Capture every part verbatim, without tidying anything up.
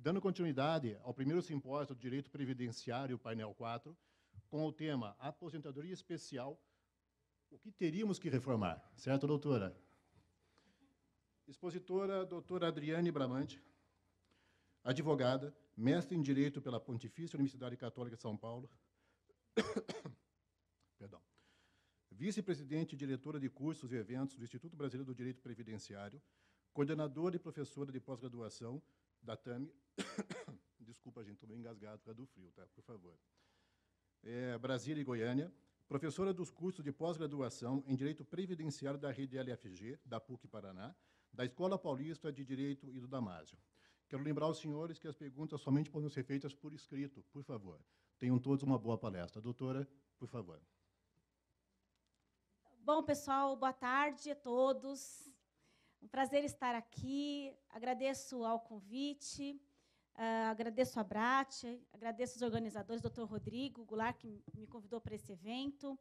dando continuidade ao primeiro simpósio do Direito Previdenciário, painel quatro, com o tema Aposentadoria Especial, o que teríamos que reformar, certo, doutora? Expositora, doutora Adriane Bramante, advogada, mestre em Direito pela Pontifícia Universidade Católica de São Paulo, perdão, vice-presidente e diretora de cursos e eventos do Instituto Brasileiro do Direito Previdenciário, coordenadora e professora de pós-graduação da T A M, desculpa, gente, estou meio engasgado por causa do frio, tá? Por favor. É, Brasília e Goiânia, professora dos cursos de pós-graduação em Direito Previdenciário da Rede L F G, da PUC Paraná, da Escola Paulista de Direito e do Damásio. Quero lembrar aos senhores que as perguntas somente podem ser feitas por escrito, por favor. Tenham todos uma boa palestra. Doutora, por favor. Bom, pessoal, boa tarde a todos. Um prazer estar aqui. Agradeço ao convite, uh, agradeço a Brat, agradeço os organizadores, doutor Rodrigo Goulart, que me convidou para esse evento.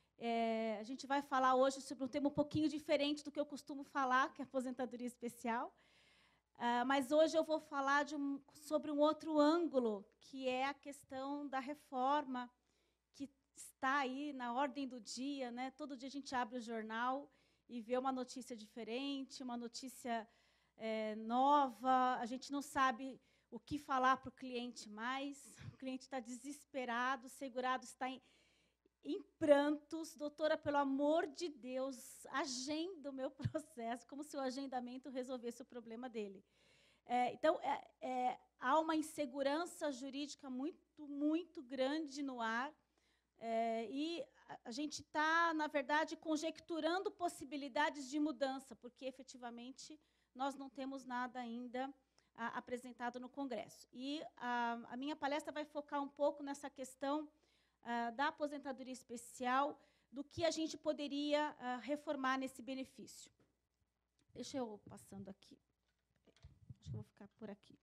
É, a gente vai falar hoje sobre um tema um pouquinho diferente do que eu costumo falar, que é a aposentadoria especial. Uh, mas hoje eu vou falar de um, sobre um outro ângulo, que é a questão da reforma, que está aí na ordem do dia, né? Todo dia a gente abre o jornal e vê uma notícia diferente, uma notícia é, nova, a gente não sabe o que falar para o cliente mais, o cliente está desesperado, o segurado está em, em prantos. Doutora, pelo amor de Deus, agenda o meu processo, como se o agendamento resolvesse o problema dele. É, então, é, é, há uma insegurança jurídica muito, muito grande no ar, é, e a gente está, na verdade, conjecturando possibilidades de mudança, porque, efetivamente, nós não temos nada ainda a, apresentado no Congresso. E a, a minha palestra vai focar um pouco nessa questão a, da aposentadoria especial, do que a gente poderia a, reformar nesse benefício. Deixa eu passando aqui. Acho que eu vou ficar por aqui.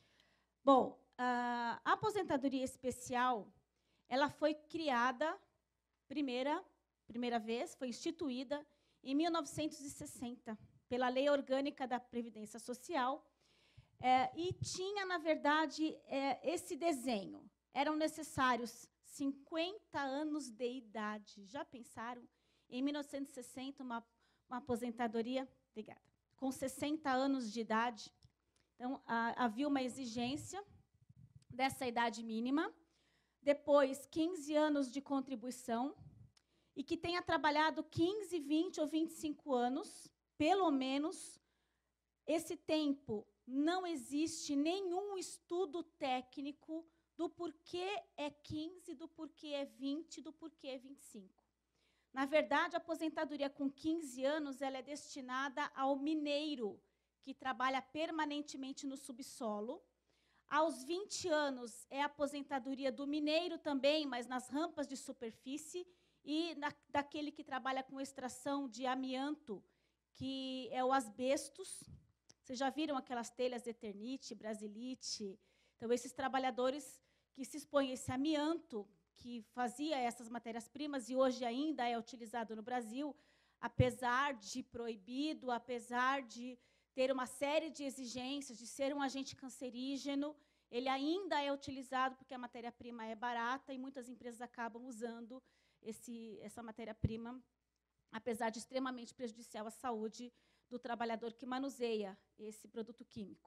Bom, a aposentadoria especial, ela foi criada, primeira, primeira vez, foi instituída em mil novecentos e sessenta, pela Lei Orgânica da Previdência Social, é, e tinha, na verdade, é, esse desenho. Eram necessários cinquenta anos de idade. Já pensaram? Em mil novecentos e sessenta, uma, uma aposentadoria, obrigada, com sessenta anos de idade. Então, a, havia uma exigência dessa idade mínima, depois quinze anos de contribuição, e que tenha trabalhado quinze, vinte ou vinte e cinco anos, pelo menos. Esse tempo não existe nenhum estudo técnico do porquê é quinze, do porquê é vinte, do porquê é vinte e cinco. Na verdade, a aposentadoria com quinze anos ela é destinada ao mineiro, que trabalha permanentemente no subsolo. Aos vinte anos, é a aposentadoria do mineiro também, mas nas rampas de superfície, e na, daquele que trabalha com extração de amianto, que é o asbestos. Vocês já viram aquelas telhas de Eternite, Brasilite? Então, esses trabalhadores que se expõem a esse amianto, que fazia essas matérias-primas, e hoje ainda é utilizado no Brasil, apesar de proibido, apesar de ter uma série de exigências, de ser um agente cancerígeno, ele ainda é utilizado porque a matéria-prima é barata e muitas empresas acabam usando esse, essa matéria-prima, apesar de extremamente prejudicial à saúde do trabalhador que manuseia esse produto químico.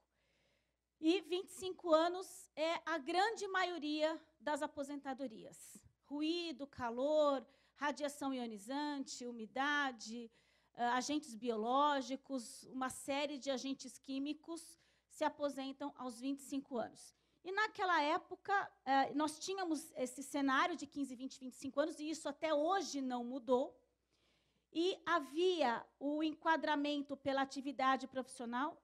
E vinte e cinco anos é a grande maioria das aposentadorias. Ruído, calor, radiação ionizante, umidade, Uh, agentes biológicos, uma série de agentes químicos se aposentam aos vinte e cinco anos. E, naquela época, uh, nós tínhamos esse cenário de quinze, vinte, vinte e cinco anos, e isso até hoje não mudou. E havia o enquadramento pela atividade profissional,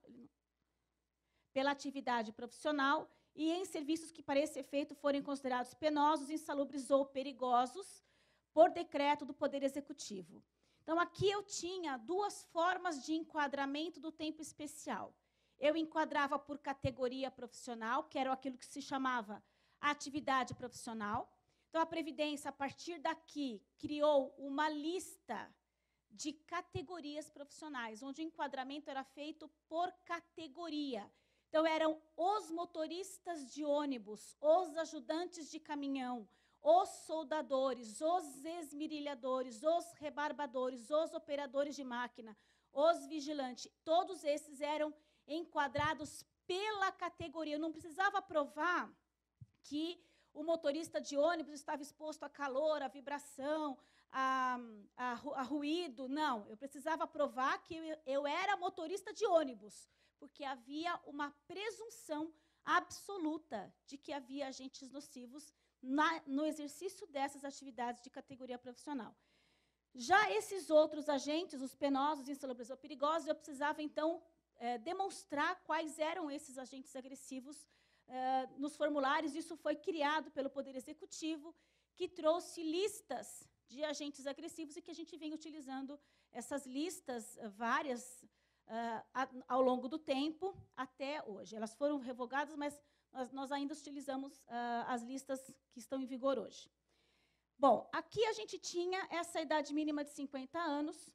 pela atividade profissional, e em serviços que, para esse efeito, forem considerados penosos, insalubres ou perigosos, por decreto do Poder Executivo. Então, aqui eu tinha duas formas de enquadramento do tempo especial. Eu enquadrava por categoria profissional, que era aquilo que se chamava atividade profissional. Então, a Previdência, a partir daqui, criou uma lista de categorias profissionais, onde o enquadramento era feito por categoria. Então, eram os motoristas de ônibus, os ajudantes de caminhão, os soldadores, os esmerilhadores, os rebarbadores, os operadores de máquina, os vigilantes. Todos esses eram enquadrados pela categoria. Eu não precisava provar que o motorista de ônibus estava exposto a calor, a vibração, a, a, a ruído. Não, eu precisava provar que eu, eu era motorista de ônibus, porque havia uma presunção absoluta de que havia agentes nocivos na, no exercício dessas atividades de categoria profissional. Já esses outros agentes, os penosos, insalubres ou perigosos, eu precisava, então, é, demonstrar quais eram esses agentes agressivos é, nos formulários. Isso foi criado pelo Poder Executivo, que trouxe listas de agentes agressivos e que a gente vem utilizando essas listas, várias, uh, ao longo do tempo, até hoje. Elas foram revogadas, mas nós, nós ainda utilizamos uh, as listas que estão em vigor hoje. Bom, aqui a gente tinha essa idade mínima de cinquenta anos,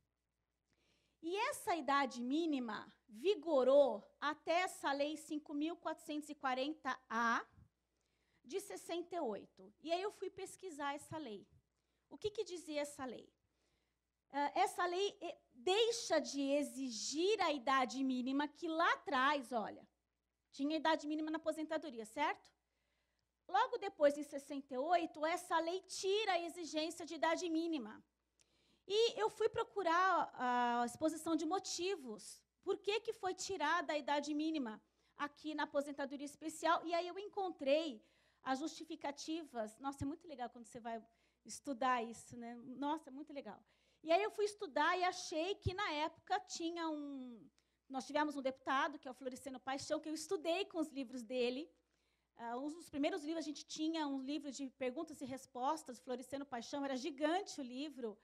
e essa idade mínima vigorou até essa Lei cinco mil quatrocentos e quarenta A, de sessenta e oito. E aí eu fui pesquisar essa lei. O que, que dizia essa lei? Uh, essa lei deixa de exigir a idade mínima, que lá atrás, olha, tinha idade mínima na aposentadoria, certo? Logo depois, em sessenta e oito, essa lei tira a exigência de idade mínima. E eu fui procurar a exposição de motivos. Por que, que foi tirada a idade mínima aqui na aposentadoria especial? E aí eu encontrei as justificativas. Nossa, é muito legal quando você vai estudar isso, né? Nossa, é muito legal. E aí eu fui estudar e achei que, na época, tinha um... Nós tivemos um deputado, que é o Floriceno Paixão, que eu estudei com os livros dele. Uh, um dos primeiros livros, a gente tinha um livro de perguntas e respostas, Floriceno Paixão, era gigante o livro.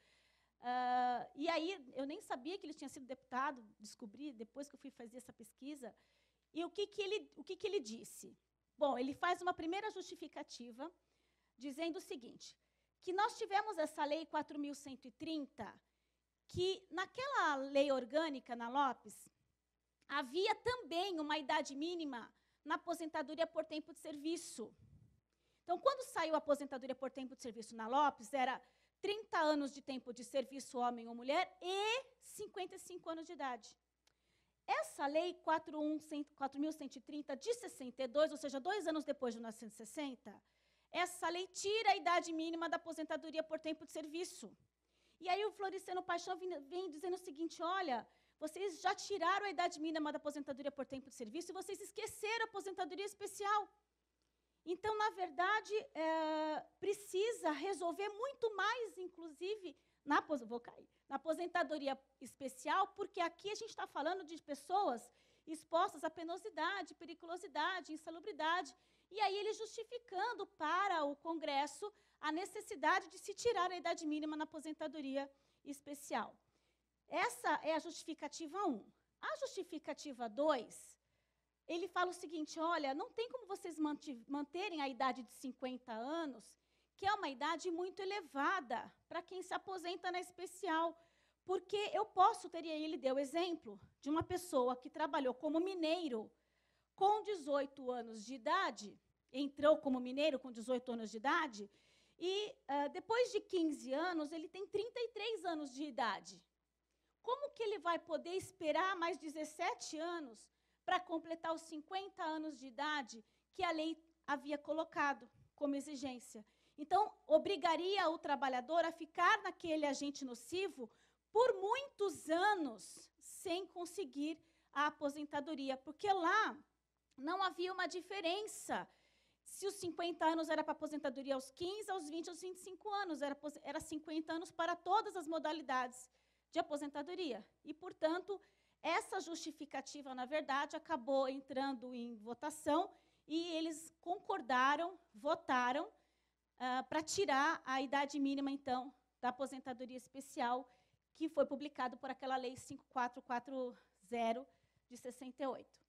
Uh, e aí, eu nem sabia que ele tinha sido deputado, descobri depois que eu fui fazer essa pesquisa. E o que, que, ele, o que, que ele disse? Bom, ele faz uma primeira justificativa, dizendo o seguinte, que nós tivemos essa Lei quatro mil cento e trinta, que naquela lei orgânica, na Lopes, havia também uma idade mínima na aposentadoria por tempo de serviço. Então, quando saiu a aposentadoria por tempo de serviço na Lopes, era trinta anos de tempo de serviço, homem ou mulher, e cinquenta e cinco anos de idade. Essa lei quatro mil cento e trinta de sessenta e dois, ou seja, dois anos depois de mil novecentos e sessenta, essa lei tira a idade mínima da aposentadoria por tempo de serviço. E aí o Floriceno Paixão vem, vem dizendo o seguinte, olha, vocês já tiraram a idade mínima da aposentadoria por tempo de serviço e vocês esqueceram a aposentadoria especial. Então, na verdade, é, precisa resolver muito mais, inclusive, na, vou cair, na aposentadoria especial, porque aqui a gente está falando de pessoas expostas à penosidade, periculosidade, insalubridade, e aí ele justificando para o Congresso a necessidade de se tirar a idade mínima na aposentadoria especial. Essa é a justificativa um. A justificativa dois, ele fala o seguinte, olha, não tem como vocês manterem a idade de cinquenta anos, que é uma idade muito elevada para quem se aposenta na especial, porque eu posso ter, e aí ele deu exemplo, de uma pessoa que trabalhou como mineiro com dezoito anos de idade, entrou como mineiro com dezoito anos de idade, e uh, depois de quinze anos, ele tem trinta e três anos de idade. Como que ele vai poder esperar mais dezessete anos para completar os cinquenta anos de idade que a lei havia colocado como exigência? Então, obrigaria o trabalhador a ficar naquele agente nocivo por muitos anos sem conseguir a aposentadoria, porque lá não havia uma diferença. Se os cinquenta anos era para aposentadoria aos quinze, aos vinte, aos vinte e cinco anos, era, era cinquenta anos para todas as modalidades de aposentadoria. E, portanto, essa justificativa, na verdade, acabou entrando em votação e eles concordaram, votaram uh, para tirar a idade mínima, então, da aposentadoria especial, que foi publicado por aquela lei cinco mil quatrocentos e quarenta de sessenta e oito.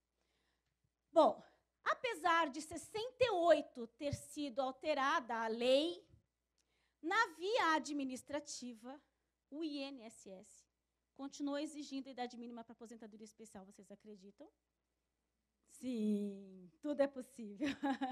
Bom, apesar de sessenta e oito ter sido alterada a lei, na via administrativa, o I N S S continuou exigindo a idade mínima para aposentadoria especial, vocês acreditam? Sim, tudo é possível.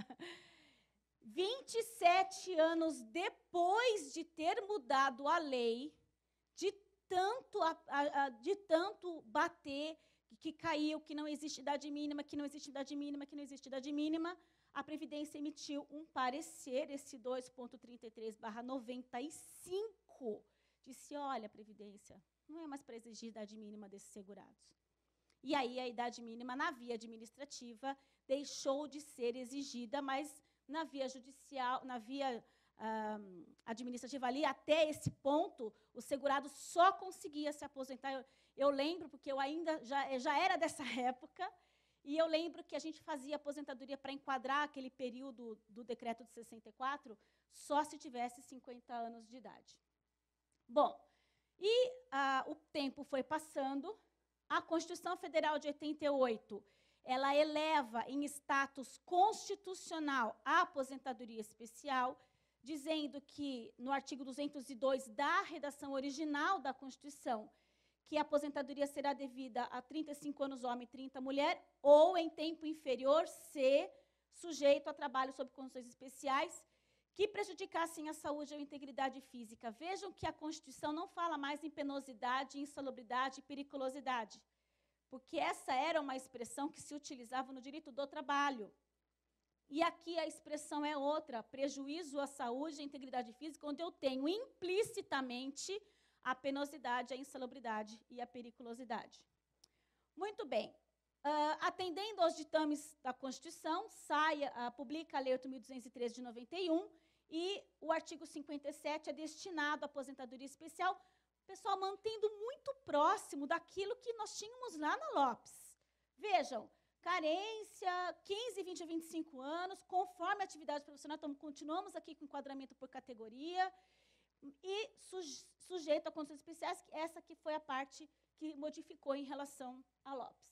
vinte e sete anos depois de ter mudado a lei, de tanto, a, a, a, de tanto bater, que caiu, que não existe idade mínima, que não existe idade mínima, que não existe idade mínima, a Previdência emitiu um parecer, esse dois ponto trinta e três barra noventa e cinco, disse, olha, Previdência, não é mais para exigir idade mínima desses segurados. E aí a idade mínima na via administrativa deixou de ser exigida, mas na via judicial, na via ah, administrativa ali, até esse ponto, o segurado só conseguia se aposentar. Eu, eu lembro, porque eu ainda já, já era dessa época, e eu lembro que a gente fazia aposentadoria para enquadrar aquele período do decreto de sessenta e quatro, só se tivesse cinquenta anos de idade. Bom, e ah, o tempo foi passando, a Constituição Federal de oitenta e oito, ela eleva em status constitucional a aposentadoria especial, dizendo que, no artigo duzentos e dois da redação original da Constituição, que a aposentadoria será devida a trinta e cinco anos homem e trinta mulher, ou, em tempo inferior, ser sujeito a trabalho sob condições especiais que prejudicassem a saúde ou a integridade física. Vejam que a Constituição não fala mais em penosidade, insalubridade e periculosidade, porque essa era uma expressão que se utilizava no direito do trabalho. E aqui a expressão é outra, prejuízo à saúde e à integridade física, onde eu tenho implicitamente a penosidade, a insalubridade e a periculosidade. Muito bem. Uh, atendendo aos ditames da Constituição, sai, uh, publica a Lei oito mil duzentos e treze de noventa e um, e o artigo cinquenta e sete é destinado à aposentadoria especial, pessoal, mantendo muito próximo daquilo que nós tínhamos lá na Lopes. Vejam, carência, quinze, vinte a vinte e cinco anos, conforme a atividade profissional, então, continuamos aqui com enquadramento por categoria, e sujeito a condições especiais, que essa que foi a parte que modificou em relação a Lopes.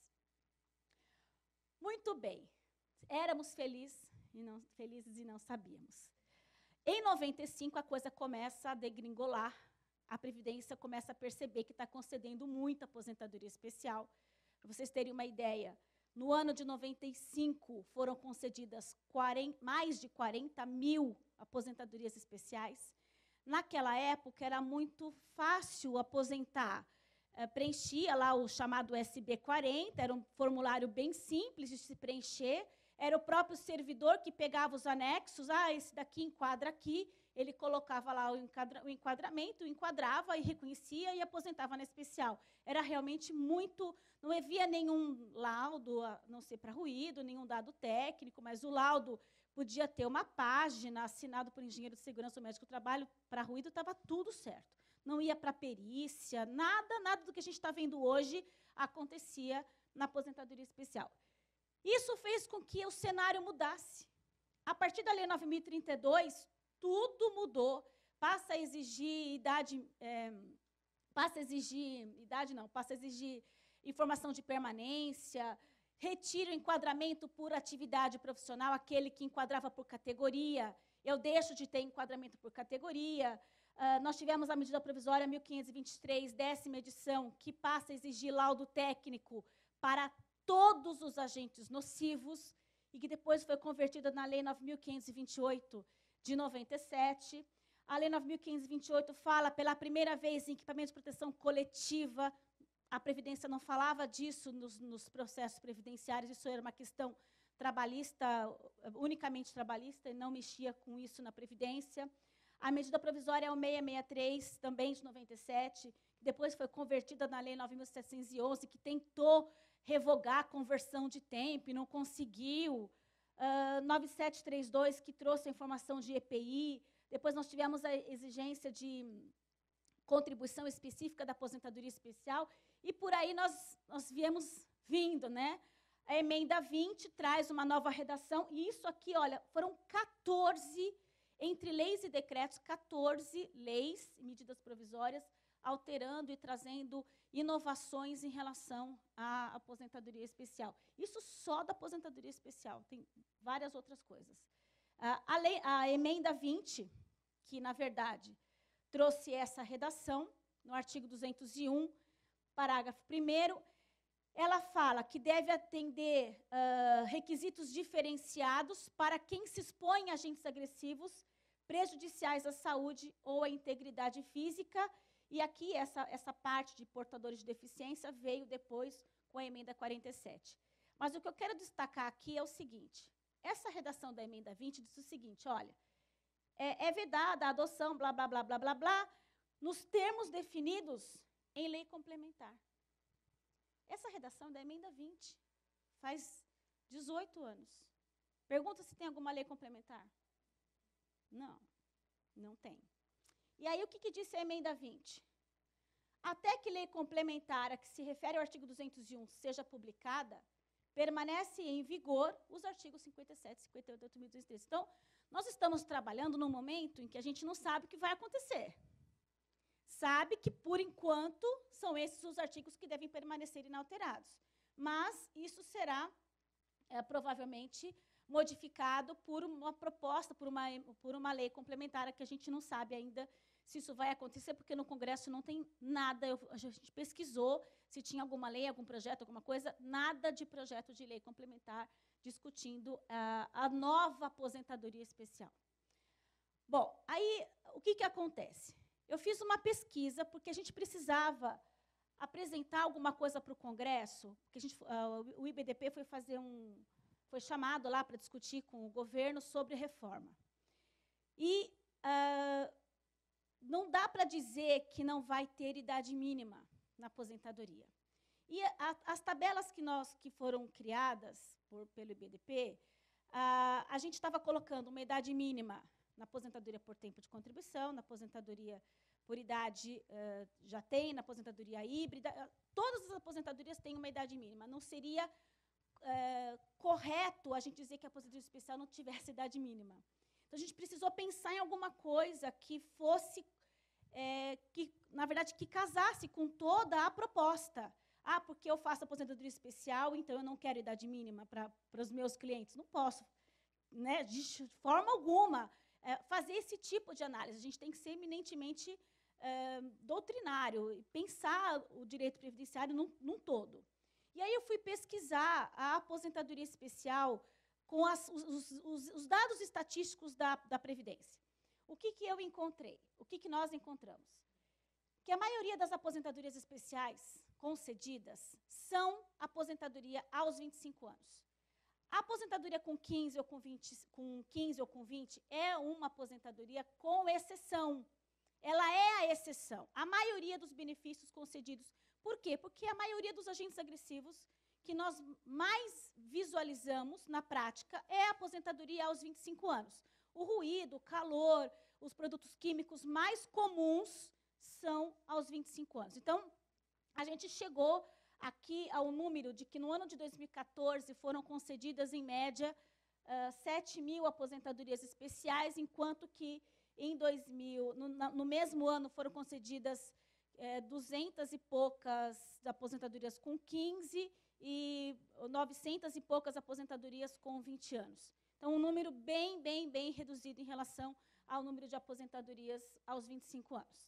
Muito bem, éramos felizes e não, felizes e não sabíamos. Em noventa e cinco, a coisa começa a degringolar, a Previdência começa a perceber que está concedendo muita aposentadoria especial. Para vocês terem uma ideia, no ano de noventa e cinco, foram concedidas quarenta, mais de quarenta mil aposentadorias especiais. Naquela época, era muito fácil aposentar. É, preenchia lá o chamado S B quarenta, era um formulário bem simples de se preencher. Era o próprio servidor que pegava os anexos, ah, esse daqui enquadra aqui, ele colocava lá o, enquadra, o enquadramento, enquadrava e reconhecia e aposentava na especial. Era realmente muito, não havia nenhum laudo, a não ser para ruído, nenhum dado técnico, mas o laudo podia ter uma página assinado por engenheiro de segurança ou médico do trabalho, para ruído estava tudo certo. Não ia para perícia, nada, nada do que a gente está vendo hoje acontecia na aposentadoria especial. Isso fez com que o cenário mudasse. A partir da Lei nove mil e trinta e dois, tudo mudou. Passa a exigir idade, é, passa a exigir, idade não, passa a exigir informação de permanência, retira o enquadramento por atividade profissional, aquele que enquadrava por categoria, eu deixo de ter enquadramento por categoria. Uh, nós tivemos a medida provisória mil quinhentos e vinte e três, décima edição, que passa a exigir laudo técnico para todos os agentes nocivos, e que depois foi convertida na Lei nove mil quinhentos e vinte e oito, de noventa e sete. A Lei nove mil quinhentos e vinte e oito fala, pela primeira vez, em equipamento de proteção coletiva. A Previdência não falava disso nos, nos processos previdenciários, isso era uma questão trabalhista, unicamente trabalhista, e não mexia com isso na Previdência. A medida provisória é o seiscentos e sessenta e três, também de noventa e sete, que depois foi convertida na Lei nove mil setecentos e onze, que tentou revogar a conversão de tempo e não conseguiu. Uh, nove mil setecentos e trinta e dois, que trouxe a informação de E P I. Depois nós tivemos a exigência de contribuição específica da aposentadoria especial, e por aí nós, nós viemos vindo, né? A emenda vinte traz uma nova redação, e isso aqui, olha, foram quatorze, entre leis e decretos, quatorze leis e medidas provisórias, alterando e trazendo inovações em relação à aposentadoria especial. Isso só da aposentadoria especial, tem várias outras coisas. A, lei, a emenda vinte, que, na verdade, trouxe essa redação, no artigo duzentos e um, parágrafo primeiro, ela fala que deve atender uh, requisitos diferenciados para quem se expõe a agentes agressivos prejudiciais à saúde ou à integridade física. E aqui, essa, essa parte de portadores de deficiência veio depois com a emenda quarenta e sete. Mas o que eu quero destacar aqui é o seguinte, essa redação da emenda vinte diz o seguinte, olha, é, é vedada a adoção, blá, blá, blá, blá, blá, blá, nos termos definidos em lei complementar. Essa redação é da emenda vinte, faz dezoito anos. Pergunta se tem alguma lei complementar. Não, não tem. E aí, o que, que disse a emenda vinte? Até que lei complementar a que se refere ao artigo duzentos e um seja publicada, permanece em vigor os artigos cinquenta e sete, cinquenta e oito, oito mil duzentos e treze. Então, nós estamos trabalhando num momento em que a gente não sabe o que vai acontecer. Sabe que, por enquanto, são esses os artigos que devem permanecer inalterados. Mas isso será, é, provavelmente, modificado por uma proposta, por uma, por uma lei complementar, que a gente não sabe ainda se isso vai acontecer, porque no Congresso não tem nada, eu, a gente pesquisou se tinha alguma lei, algum projeto, alguma coisa, nada de projeto de lei complementar discutindo uh, a nova aposentadoria especial. Bom, aí, o que, que acontece? Eu fiz uma pesquisa, porque a gente precisava apresentar alguma coisa para o Congresso, porque a gente, uh, o I B D P foi fazer um, foi chamado lá para discutir com o governo sobre reforma. E uh, não dá para dizer que não vai ter idade mínima na aposentadoria. E a, as tabelas que, nós, que foram criadas por, pelo I B D P, uh, a gente estava colocando uma idade mínima na aposentadoria por tempo de contribuição, na aposentadoria por idade uh, já tem, na aposentadoria híbrida, uh, todas as aposentadorias têm uma idade mínima. Não seria uh, correto a gente dizer que a aposentadoria especial não tivesse idade mínima. Então, a gente precisou pensar em alguma coisa que fosse, é, que, na verdade, que casasse com toda a proposta. Ah, porque eu faço aposentadoria especial, então eu não quero idade mínima para os meus clientes. Não posso, né, de forma alguma. É, fazer esse tipo de análise. A gente tem que ser eminentemente é, doutrinário e pensar o direito previdenciário num, num todo. E aí eu fui pesquisar a aposentadoria especial com as, os, os, os dados estatísticos da, da Previdência. O que, que eu encontrei? O que, que nós encontramos? Que a maioria das aposentadorias especiais concedidas são aposentadoria aos vinte e cinco anos. A aposentadoria com quinze ou com vinte, com quinze ou com vinte é uma aposentadoria com exceção. Ela é a exceção. A maioria dos benefícios concedidos. Por quê? Porque a maioria dos agentes agressivos que nós mais visualizamos na prática é a aposentadoria aos vinte e cinco anos. O ruído, o calor, os produtos químicos mais comuns são aos vinte e cinco anos. Então, a gente chegou aqui ao número de que no ano de dois mil e quatorze foram concedidas, em média, uh, sete mil aposentadorias especiais, enquanto que em dois mil, no, no mesmo ano foram concedidas eh, duzentas e poucas aposentadorias com quinze e novecentas e poucas aposentadorias com vinte anos. Então, um número bem, bem, bem reduzido em relação ao número de aposentadorias aos vinte e cinco anos.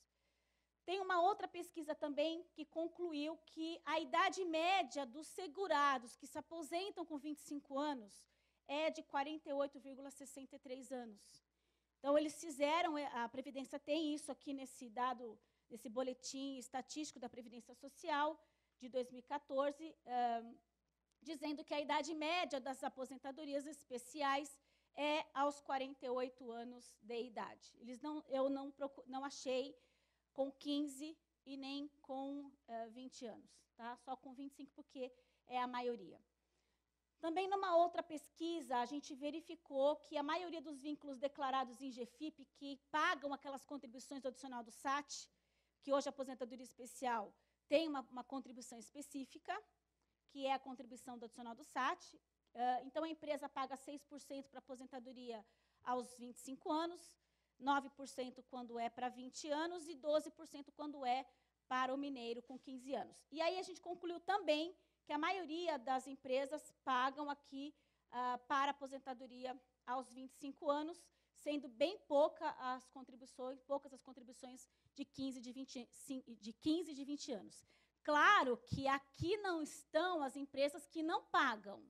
Tem uma outra pesquisa também que concluiu que a idade média dos segurados que se aposentam com vinte e cinco anos é de quarenta e oito vírgula sessenta e três anos. Então, eles fizeram, a Previdência tem isso aqui nesse dado, nesse boletim estatístico da Previdência Social de dois mil e quatorze, uh, dizendo que a idade média das aposentadorias especiais é aos quarenta e oito anos de idade. Eles não, eu não, procuro, não achei com quinze e nem com uh, vinte anos, tá? Só com vinte e cinco, porque é a maioria. Também, numa outra pesquisa, a gente verificou que a maioria dos vínculos declarados em G F I P, que pagam aquelas contribuições do adicional do S A T, que hoje a aposentadoria especial tem uma, uma contribuição específica, que é a contribuição do adicional do S A T. Uh, então, a empresa paga seis por cento para a aposentadoria aos vinte e cinco anos, nove por cento quando é para vinte anos e doze por cento quando é para o mineiro com quinze anos. E aí a gente concluiu também que a maioria das empresas pagam aqui uh, para aposentadoria aos vinte e cinco anos, sendo bem pouca as contribuições, poucas as contribuições de quinze, de vinte, de quinze e de vinte anos. Claro que aqui não estão as empresas que não pagam.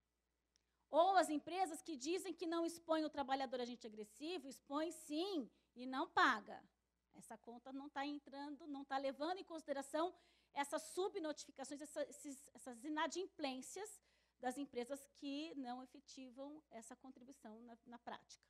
Ou as empresas que dizem que não expõem o trabalhador agente agressivo, expõem sim e não paga. Essa conta não está entrando, não está levando em consideração essas subnotificações, essa, esses, essas inadimplências das empresas que não efetivam essa contribuição na, na prática.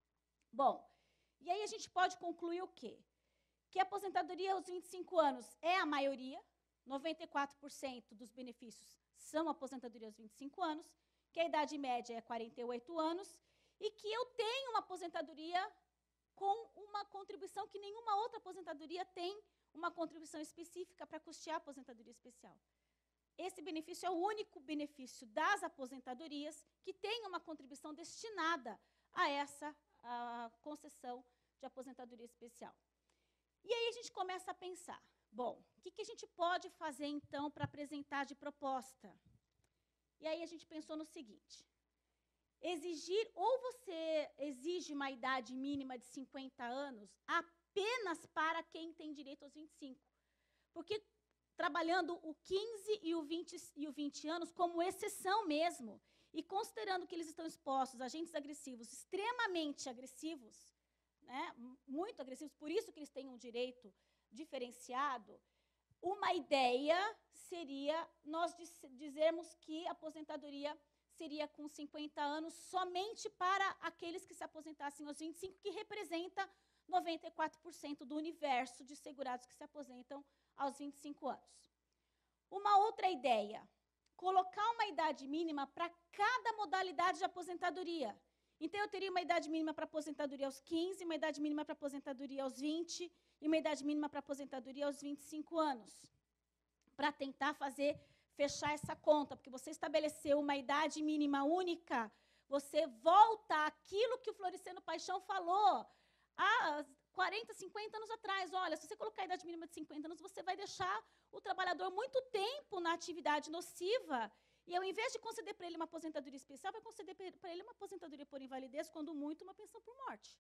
Bom, e aí a gente pode concluir o quê? Que a aposentadoria aos vinte e cinco anos é a maioria, noventa e quatro por cento dos benefícios são aposentadoria aos vinte e cinco anos, que a idade média é quarenta e oito anos, e que eu tenho uma aposentadoria com uma contribuição que nenhuma outra aposentadoria tem uma contribuição específica para custear a aposentadoria especial. Esse benefício é o único benefício das aposentadorias que tem uma contribuição destinada a essa a concessão de aposentadoria especial. E aí a gente começa a pensar, bom, o que, que a gente pode fazer, então, para apresentar de proposta? E aí a gente pensou no seguinte, exigir, ou você exige uma idade mínima de cinquenta anos apenas para quem tem direito aos vinte e cinco. Porque trabalhando o quinze e o vinte, e o vinte anos como exceção mesmo, e considerando que eles estão expostos a agentes agressivos extremamente agressivos, né, muito agressivos, por isso que eles têm um direito diferenciado, uma ideia seria nós dizermos que a aposentadoria seria com cinquenta anos somente para aqueles que se aposentassem aos vinte e cinco, que representa noventa e quatro por cento do universo de segurados que se aposentam aos vinte e cinco anos. Uma outra ideia, colocar uma idade mínima para cada modalidade de aposentadoria. Então, eu teria uma idade mínima para aposentadoria aos quinze, uma idade mínima para aposentadoria aos vinte e uma idade mínima para aposentadoria aos vinte e cinco anos, para tentar fazer, fechar essa conta, porque você estabeleceu uma idade mínima única, você volta àquilo que o Floriciano Paixão falou há quarenta, cinquenta anos atrás. Olha, se você colocar a idade mínima de cinquenta anos, você vai deixar o trabalhador muito tempo na atividade nociva, e ao invés de conceder para ele uma aposentadoria especial, vai conceder para ele uma aposentadoria por invalidez, quando muito, uma pensão por morte.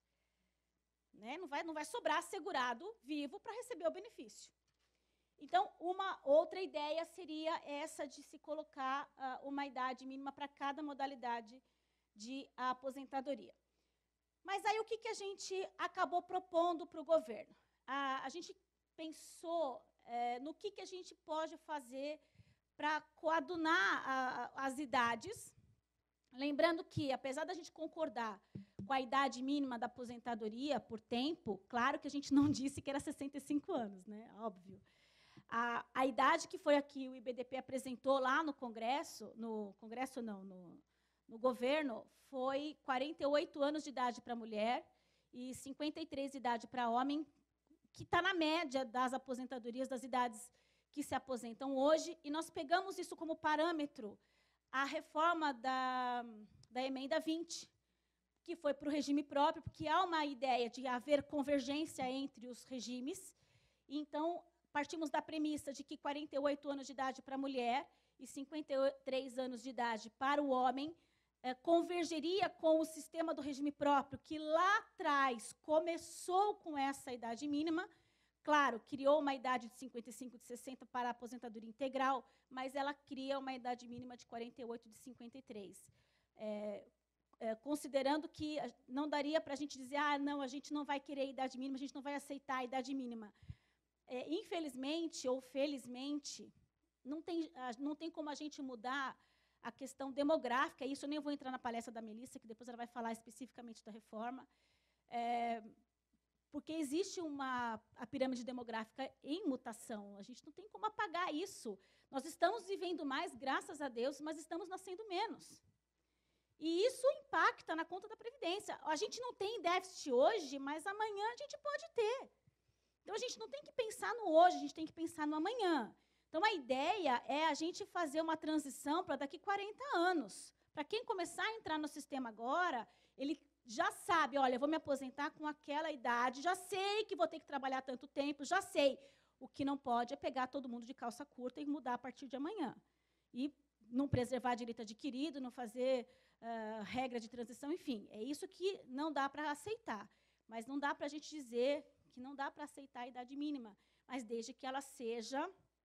Né? Não vai, não vai sobrar segurado vivo para receber o benefício. Então, uma outra ideia seria essa de se colocar uh, uma idade mínima para cada modalidade de aposentadoria. Mas aí o que, que a gente acabou propondo para o governo? A, a gente pensou é, no que, que a gente pode fazer para coadunar a, as idades, lembrando que, apesar da gente concordar com a idade mínima da aposentadoria por tempo, claro que a gente não disse que era sessenta e cinco anos, né? Óbvio. A, a idade que foi aqui o I B D P apresentou lá no Congresso, no Congresso não, no, no governo, foi quarenta e oito anos de idade para mulher e cinquenta e três de idade para homem, que está na média das aposentadorias, das idades que se aposentam hoje, e nós pegamos isso como parâmetro a reforma da, da emenda vinte, que foi para o regime próprio, porque há uma ideia de haver convergência entre os regimes. Então, partimos da premissa de que quarenta e oito anos de idade para a mulher e cinquenta e três anos de idade para o homem eh, convergeria com o sistema do regime próprio, que lá atrás começou com essa idade mínima. Claro, criou uma idade de cinquenta e cinco, de sessenta para a aposentadoria integral, mas ela cria uma idade mínima de quarenta e oito, de cinquenta e três. É, é, considerando que não daria para a gente dizer, ah, não, a gente não vai querer a idade mínima, a gente não vai aceitar a idade mínima. É, infelizmente ou felizmente, não tem, não tem como a gente mudar a questão demográfica, isso eu nem vou entrar na palestra da Melissa, que depois ela vai falar especificamente da reforma, é, porque existe uma a pirâmide demográfica em mutação, a gente não tem como apagar isso. Nós estamos vivendo mais, graças a Deus, mas estamos nascendo menos. E isso impacta na conta da Previdência. A gente não tem déficit hoje, mas amanhã a gente pode ter. Então, a gente não tem que pensar no hoje, a gente tem que pensar no amanhã. Então, a ideia é a gente fazer uma transição para daqui a quarenta anos. Para quem começar a entrar no sistema agora, ele já sabe, olha, eu vou me aposentar com aquela idade, já sei que vou ter que trabalhar tanto tempo, já sei. O que não pode é pegar todo mundo de calça curta e mudar a partir de amanhã. E não preservar direito adquirido, não fazer uh, regra de transição, enfim. É isso que não dá para aceitar. Mas não dá para a gente dizer que não dá para aceitar a idade mínima, mas desde que ela seja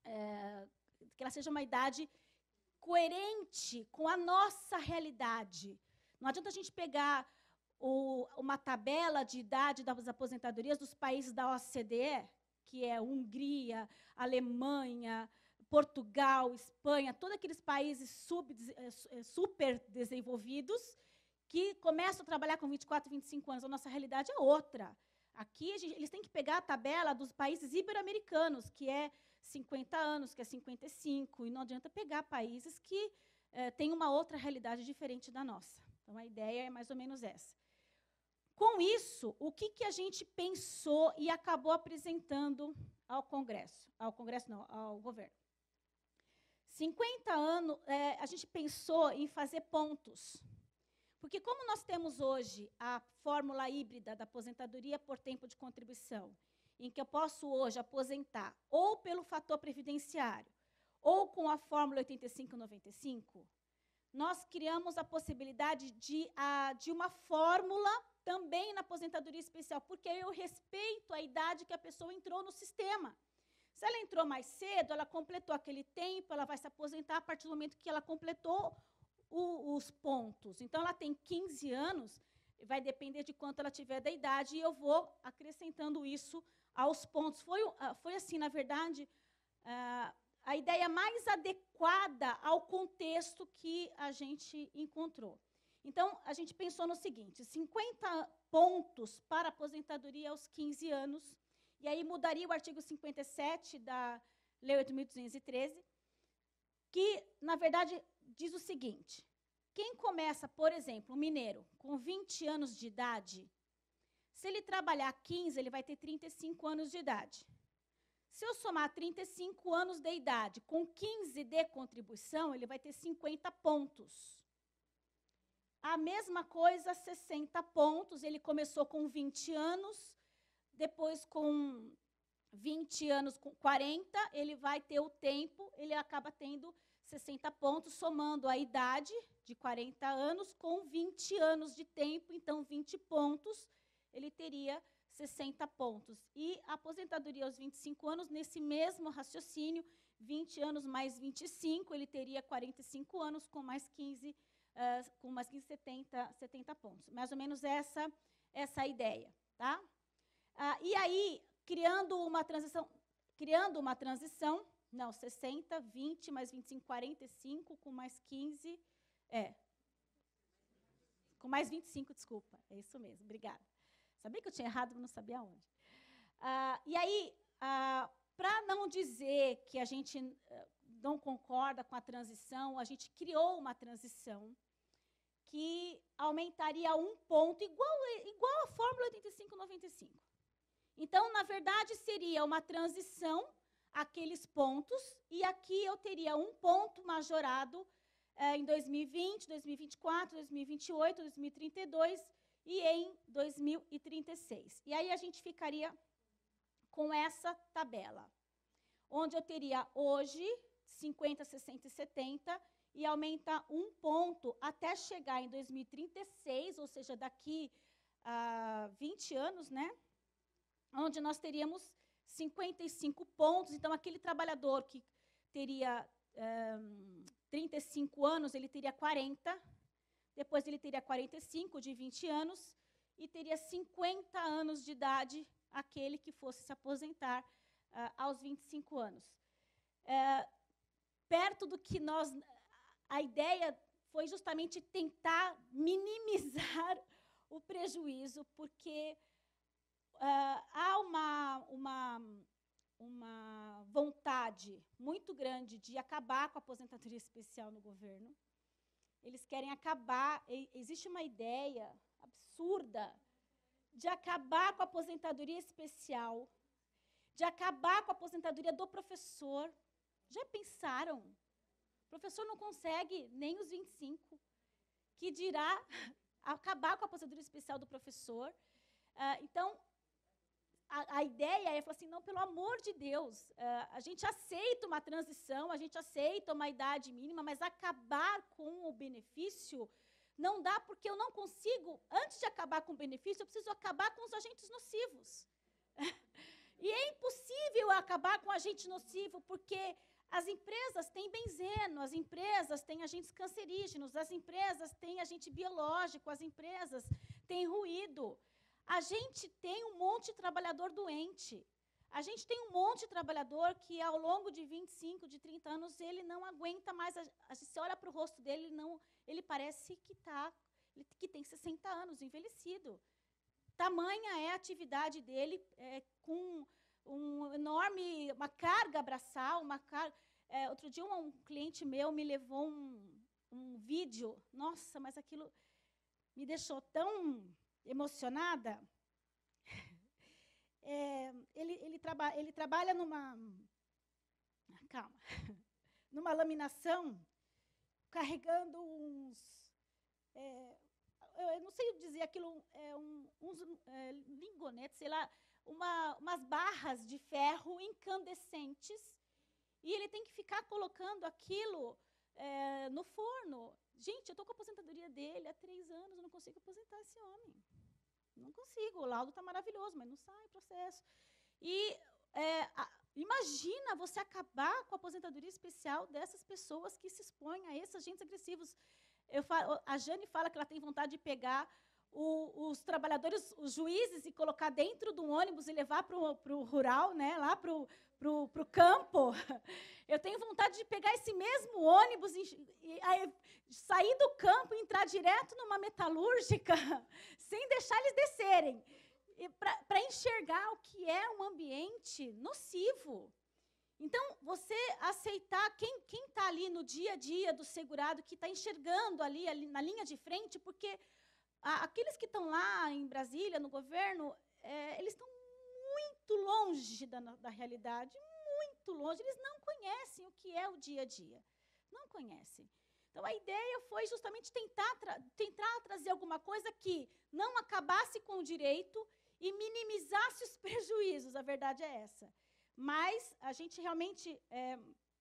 é, que ela seja uma idade coerente com a nossa realidade. Não adianta a gente pegar o, uma tabela de idade das aposentadorias dos países da O C D E, que é Hungria, Alemanha, Portugal, Espanha, todos aqueles países sub, super desenvolvidos, que começam a trabalhar com vinte e quatro, vinte e cinco anos. A nossa realidade é outra. Aqui, a gente, eles têm que pegar a tabela dos países ibero-americanos, que é cinquenta anos, que é cinquenta e cinco, e não adianta pegar países que eh, têm uma outra realidade diferente da nossa. Então, a ideia é mais ou menos essa. Com isso, o que, que a gente pensou e acabou apresentando ao Congresso? Ao Congresso, não, ao governo. cinquenta anos, é, a gente pensou em fazer pontos. Porque como nós temos hoje a fórmula híbrida da aposentadoria por tempo de contribuição, em que eu posso hoje aposentar ou pelo fator previdenciário, ou com a fórmula oitenta e cinco noventa e cinco, nós criamos a possibilidade de, a, de uma fórmula também na aposentadoria especial, porque eu respeito a idade que a pessoa entrou no sistema. Se ela entrou mais cedo, ela completou aquele tempo, ela vai se aposentar a partir do momento que ela completou o, os pontos. Então, ela tem quinze anos, vai depender de quanto ela tiver da idade, e eu vou acrescentando isso aos pontos. Foi, foi assim, na verdade, a ideia mais adequada ao contexto que a gente encontrou. Então, a gente pensou no seguinte, cinquenta pontos para aposentadoria aos quinze anos, e aí mudaria o artigo cinquenta e sete da Lei oito mil duzentos e treze, que, na verdade, diz o seguinte, quem começa, por exemplo, um mineiro, com vinte anos de idade, se ele trabalhar quinze, ele vai ter trinta e cinco anos de idade. Se eu somar trinta e cinco anos de idade com quinze de contribuição, ele vai ter cinquenta pontos. A mesma coisa, sessenta pontos, ele começou com vinte anos, depois com vinte anos, com quarenta, ele vai ter o tempo, ele acaba tendo sessenta pontos, somando a idade de quarenta anos com vinte anos de tempo, então vinte pontos, ele teria sessenta pontos. E a aposentadoria aos vinte e cinco anos, nesse mesmo raciocínio, vinte anos mais vinte e cinco, ele teria quarenta e cinco anos com mais quinze, uh, com mais quinze, setenta, setenta pontos. Mais ou menos essa, essa ideia, tá? Uh, e aí, criando uma transição, criando uma transição, não, sessenta, vinte, mais vinte e cinco, quarenta e cinco, com mais quinze, é, com mais vinte e cinco, desculpa, é isso mesmo, obrigada. Sabia que eu tinha errado, mas não sabia onde. Uh, e aí, uh, para não dizer que a gente uh, não concorda com a transição, a gente criou uma transição que aumentaria um ponto, igual, igual a fórmula oitenta e cinco noventa e cinco. Então, na verdade, seria uma transição aqueles pontos, e aqui eu teria um ponto majorado eh, em dois mil e vinte, dois mil e vinte e quatro, dois mil e vinte e oito, dois mil e trinta e dois e em dois mil e trinta e seis. E aí a gente ficaria com essa tabela, onde eu teria hoje cinquenta, sessenta e setenta, e aumenta um ponto até chegar em dois mil e trinta e seis, ou seja, daqui a vinte anos, né? Onde nós teríamos cinquenta e cinco pontos. Então, aquele trabalhador que teria um, trinta e cinco anos, ele teria quarenta, depois ele teria quarenta e cinco de vinte anos, e teria cinquenta anos de idade aquele que fosse se aposentar uh, aos vinte e cinco anos. Uh, perto do que nós... A ideia foi justamente tentar minimizar o prejuízo, porque uh, há uma, uma, uma vontade muito grande de acabar com a aposentadoria especial no governo. Eles querem acabar, existe uma ideia absurda de acabar com a aposentadoria especial, de acabar com a aposentadoria do professor. Já pensaram? O professor não consegue nem os vinte e cinco, que dirá acabar com a aposentadoria especial do professor. Uh, então, a, a ideia é falar assim, não, pelo amor de Deus, uh, a gente aceita uma transição, a gente aceita uma idade mínima, mas acabar com o benefício não dá, porque eu não consigo, antes de acabar com o benefício, eu preciso acabar com os agentes nocivos. E é impossível veio acabar com agente nocivo porque as empresas têm benzeno, as empresas têm agentes cancerígenos, as empresas têm agente biológico, as empresas têm ruído. A gente tem um monte de trabalhador doente. A gente tem um monte de trabalhador que, ao longo de vinte e cinco, de trinta anos, ele não aguenta mais. A, a, você olha para o rosto dele, ele, não, ele parece que, tá, que tem sessenta anos, envelhecido. Tamanha é a atividade dele, é, com um enorme, uma carga braçal, uma carga. É, outro dia, um, um cliente meu me levou um, um vídeo. Nossa, mas aquilo me deixou tão emocionada. É, ele, ele, traba, ele trabalha numa, calma, numa laminação, carregando uns, é, eu não sei dizer aquilo, é, um, uns é, lingonetes, sei lá, uma, umas barras de ferro incandescentes, e ele tem que ficar colocando aquilo é, no forno. Gente, eu estou com a aposentadoria dele há três anos, eu não consigo aposentar esse homem. Não consigo, o laudo está maravilhoso, mas não sai o processo. E é, a, imagina você acabar com a aposentadoria especial dessas pessoas que se expõem a esses agentes agressivos. Eu falo, a Jane fala que ela tem vontade de pegar o, os trabalhadores, os juízes, e colocar dentro de um ônibus e levar para o rural, né, lá para o campo. Eu tenho vontade de pegar esse mesmo ônibus e, e aí, sair do campo e entrar direto numa metalúrgica, sem deixar eles descerem, para enxergar o que é um ambiente nocivo. Então, você aceitar quem está ali no dia a dia do segurado, que está enxergando ali, ali na linha de frente, porque a, aqueles que estão lá em Brasília, no governo, é, eles estão muito longe da, da realidade, muito longe, eles não conhecem o que é o dia a dia, não conhecem. Então, a ideia foi justamente tentar, tra tentar trazer alguma coisa que não acabasse com o direito e minimizasse os prejuízos, a verdade é essa. Mas a gente realmente é,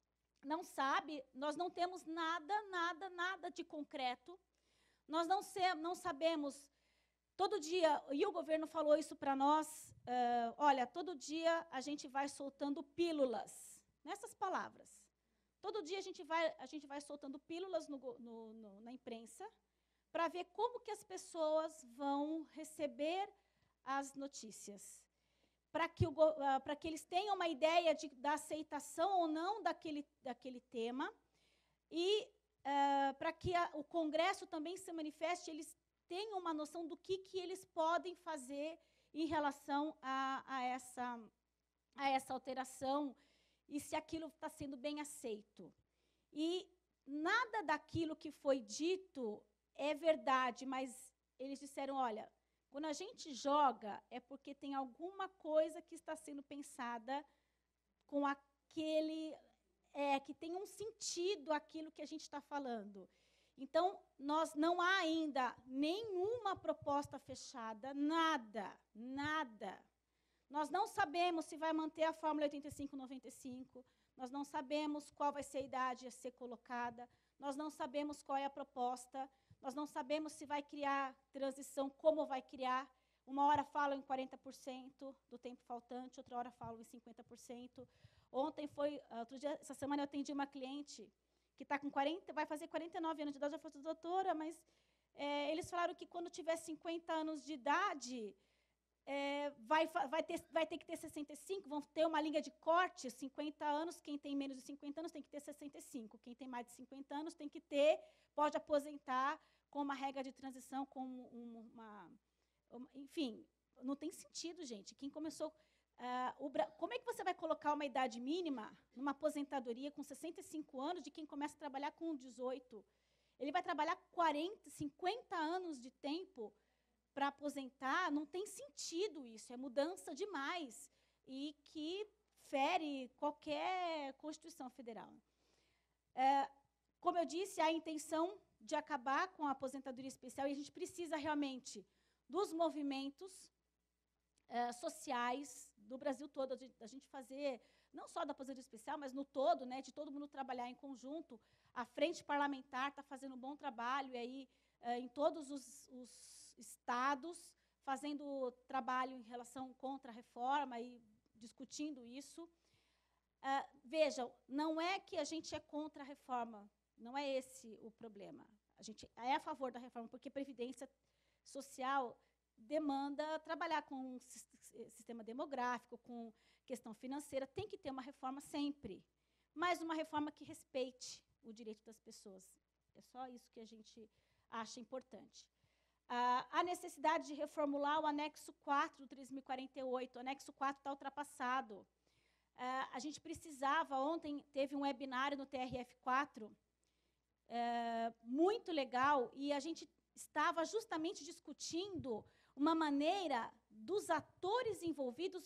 não sabe, nós não temos nada, nada, nada de concreto, nós não, se, não sabemos, todo dia, e o governo falou isso para nós, uh, olha, todo dia a gente vai soltando pílulas, nessas palavras. Todo dia a gente vai, a gente vai soltando pílulas no, no, no, na imprensa para ver como que as pessoas vão receber as notícias, para que, uh, que eles tenham uma ideia de, da aceitação ou não daquele, daquele tema, e uh, para que a, o Congresso também se manifeste, eles tenham uma noção do que, que eles podem fazer em relação a, a, essa, a essa alteração, e se aquilo está sendo bem aceito. E nada daquilo que foi dito é verdade, mas eles disseram, olha, quando a gente joga, é porque tem alguma coisa que está sendo pensada com aquele, é, que tem um sentido aquilo que a gente está falando. Então, nós não há ainda nenhuma proposta fechada, nada, nada. Nós não sabemos se vai manter a Fórmula oitenta e cinco noventa e cinco, nós não sabemos qual vai ser a idade a ser colocada, nós não sabemos qual é a proposta, nós não sabemos se vai criar transição, como vai criar. Uma hora falam em quarenta por cento do tempo faltante, outra hora falam em cinquenta por cento. Ontem foi, outro dia, essa semana eu atendi uma cliente que está com quarenta, vai fazer quarenta e nove anos de idade, já foi doutora, mas é, eles falaram que quando tiver cinquenta anos de idade, É, vai, vai, ter, vai ter que ter sessenta e cinco, vão ter uma linha de corte, cinquenta anos, quem tem menos de cinquenta anos tem que ter sessenta e cinco, quem tem mais de cinquenta anos tem que ter, pode aposentar com uma regra de transição, com uma, uma enfim, não tem sentido, gente. Quem começou, uh, o, como é que você vai colocar uma idade mínima numa aposentadoria com sessenta e cinco anos de quem começa a trabalhar com dezoito? Ele vai trabalhar quarenta, cinquenta anos de tempo para aposentar, não tem sentido isso, é mudança demais, e que fere qualquer Constituição Federal. É, como eu disse, há a intenção de acabar com a aposentadoria especial, e a gente precisa realmente dos movimentos é, sociais do Brasil todo, a gente fazer, não só da aposentadoria especial, mas no todo, né, de todo mundo trabalhar em conjunto. A Frente Parlamentar está fazendo um bom trabalho, e aí, é, em todos os, os estados, fazendo trabalho em relação contra a reforma, e discutindo isso. Uh, vejam, não é que a gente é contra a reforma, não é esse o problema. A gente é a favor da reforma, porque previdência social demanda trabalhar com um sistema demográfico, com questão financeira, tem que ter uma reforma sempre, mas uma reforma que respeite o direito das pessoas. É só isso que a gente acha importante. Uh, a necessidade de reformular o anexo quatro do três mil e quarenta e oito. O anexo quatro está ultrapassado. Uh, a gente precisava, ontem teve um webinário no T R F quatro, uh, muito legal, e a gente estava justamente discutindo uma maneira dos atores envolvidos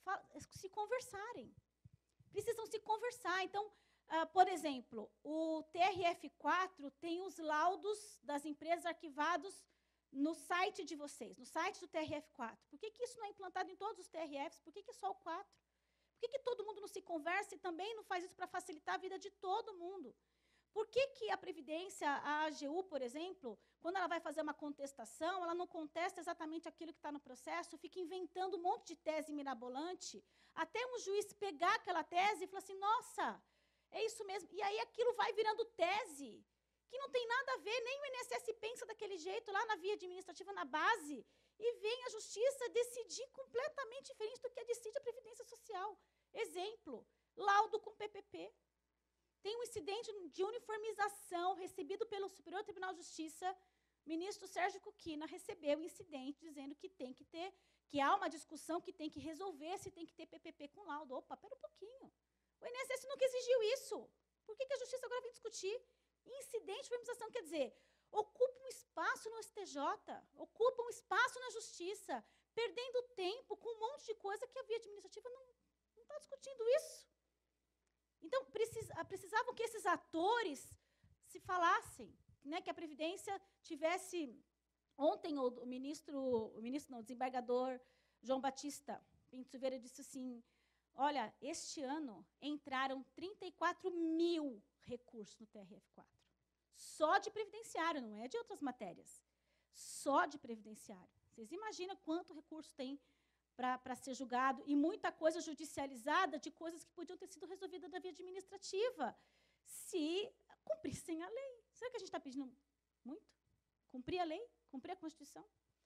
se conversarem. Precisam se conversar. Então, uh, por exemplo, o T R F quatro tem os laudos das empresas arquivados no site de vocês, no site do T R F quatro. Por que que isso não é implantado em todos os T R Fs? Por que que só o quatro? Por que que todo mundo não se conversa e também não faz isso para facilitar a vida de todo mundo? Por que que a Previdência, a A G U, por exemplo, quando ela vai fazer uma contestação, ela não contesta exatamente aquilo que está no processo, fica inventando um monte de tese mirabolante, até um juiz pegar aquela tese e falar assim, nossa, é isso mesmo. E aí aquilo vai virando tese, que não tem nada a ver, nem o I N S S pensa daquele jeito lá na via administrativa, na base, e vem a justiça decidir completamente diferente do que decide a Previdência Social. Exemplo, laudo com P P P. Tem um incidente de uniformização recebido pelo Superior Tribunal de Justiça, o ministro Sérgio Cuquina recebeu o incidente dizendo que tem que ter, que há uma discussão que tem que resolver se tem que ter P P P com laudo. Opa, pera um pouquinho. O I N S S nunca exigiu isso. Por que que a Justiça agora vem discutir? Incidente de uniformização quer dizer, ocupa um espaço no S T J, ocupa um espaço na Justiça, perdendo tempo com um monte de coisa que a via administrativa não está discutindo isso. Então, precisa, precisavam que esses atores se falassem, né, que a Previdência tivesse... Ontem, o, o ministro, o ministro não, o desembargador João Batista Pinto Silveira disse assim, olha, este ano entraram trinta e quatro mil recursos no T R F quatro. Só de previdenciário, não é de outras matérias. Só de previdenciário. Vocês imaginam quanto recurso tem para ser julgado, e muita coisa judicializada de coisas que podiam ter sido resolvidas na via administrativa, se cumprissem a lei. Será que a gente está pedindo muito? Cumprir a lei? Cumprir a Constituição?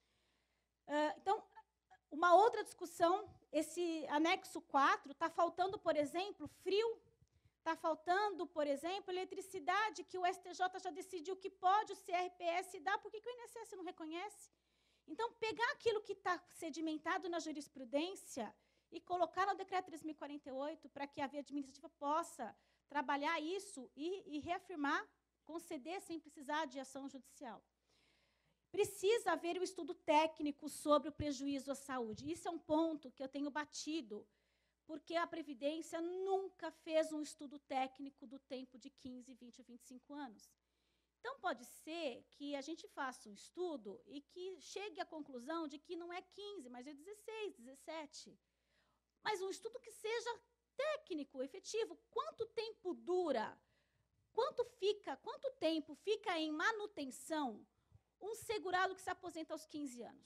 Uh, então, uma outra discussão, esse anexo quatro, está faltando, por exemplo, frio, está faltando, por exemplo, eletricidade, que o S T J já decidiu que pode, o C R P S dá, por que que o I N S S não reconhece? Então, pegar aquilo que está sedimentado na jurisprudência e colocar no decreto três mil e quarenta e oito para que a via administrativa possa trabalhar isso e, e reafirmar, conceder sem precisar de ação judicial. Precisa haver um estudo técnico sobre o prejuízo à saúde. Isso é um ponto que eu tenho batido, porque a Previdência nunca fez um estudo técnico do tempo de quinze, vinte ou vinte e cinco anos. Então, pode ser que a gente faça um estudo e que chegue à conclusão de que não é quinze, mas é dezesseis, dezessete. Mas um estudo que seja técnico, efetivo. Quanto tempo dura? Quanto fica, quanto tempo fica em manutenção um segurado que se aposenta aos quinze anos?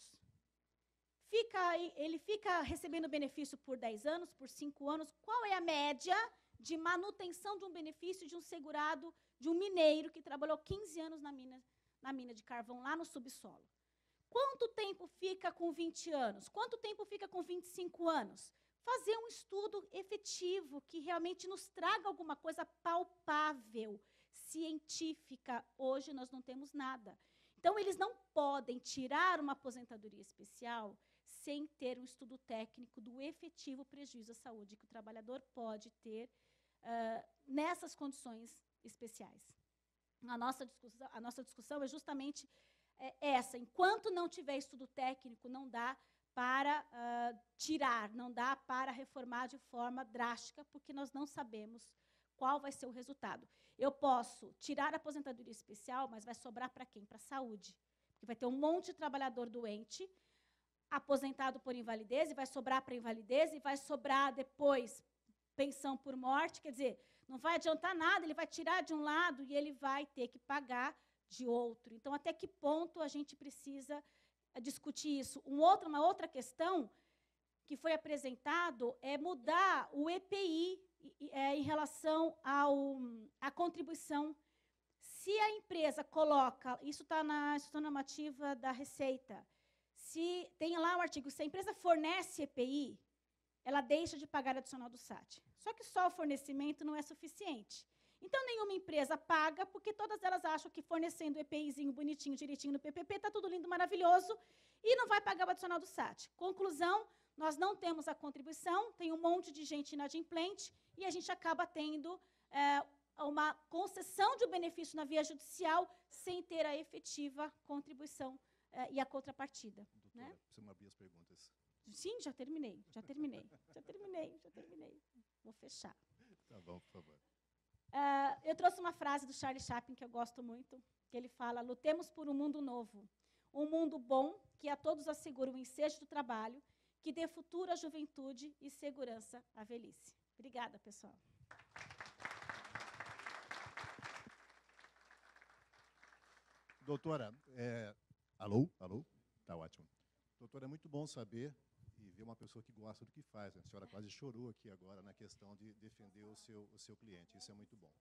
Fica, ele fica recebendo benefício por dez anos, por cinco anos. Qual é a média de manutenção de um benefício de um segurado, de um mineiro que trabalhou quinze anos na mina, na mina de carvão, lá no subsolo? Quanto tempo fica com vinte anos? Quanto tempo fica com vinte e cinco anos? Fazer um estudo efetivo, que realmente nos traga alguma coisa palpável, científica. Hoje nós não temos nada. Então, eles não podem tirar uma aposentadoria especial sem ter um estudo técnico do efetivo prejuízo à saúde que o trabalhador pode ter uh, nessas condições especiais. A nossa discussão, a nossa discussão é justamente é, essa. Enquanto não tiver estudo técnico, não dá para uh, tirar, não dá para reformar de forma drástica, porque nós não sabemos qual vai ser o resultado. Eu posso tirar a aposentadoria especial, mas vai sobrar para quem? Para a saúde. Porque vai ter um monte de trabalhador doente, aposentado por invalidez, e vai sobrar para invalidez, e vai sobrar depois pensão por morte. Quer dizer, não vai adiantar nada, ele vai tirar de um lado e ele vai ter que pagar de outro. Então, até que ponto a gente precisa discutir isso? Um outro, uma outra questão, que foi apresentado é mudar o E P I é, em relação ao, à contribuição. Se a empresa coloca, isso está na instrução normativa da Receita, se tem lá o artigo, se a empresa fornece E P I, ela deixa de pagar adicional do S A T. Só que só o fornecimento não é suficiente. Então, nenhuma empresa paga, porque todas elas acham que fornecendo o EPIzinho bonitinho, direitinho no P P P, está tudo lindo, maravilhoso, e não vai pagar o adicional do S A T. Conclusão, nós não temos a contribuição, tem um monte de gente inadimplente, e a gente acaba tendo é, uma concessão de um benefício na via judicial sem ter a efetiva contribuição é, e a contrapartida. Doutora, Né? precisamos abrir as perguntas. Sim, já terminei, já terminei, já terminei, já terminei. Vou fechar. Tá bom, por favor. Uh, eu trouxe uma frase do Charlie Chaplin que eu gosto muito, que ele fala: lutemos por um mundo novo, um mundo bom que a todos assegure o ensejo do trabalho, que dê futuro à juventude e segurança à velhice. Obrigada, pessoal. Doutora, é, alô? Alô? Tá ótimo. Doutora, é muito bom saber e ver uma pessoa que gosta do que faz. Né? A senhora quase chorou aqui agora na questão de defender o seu, o seu cliente. Isso é muito bom.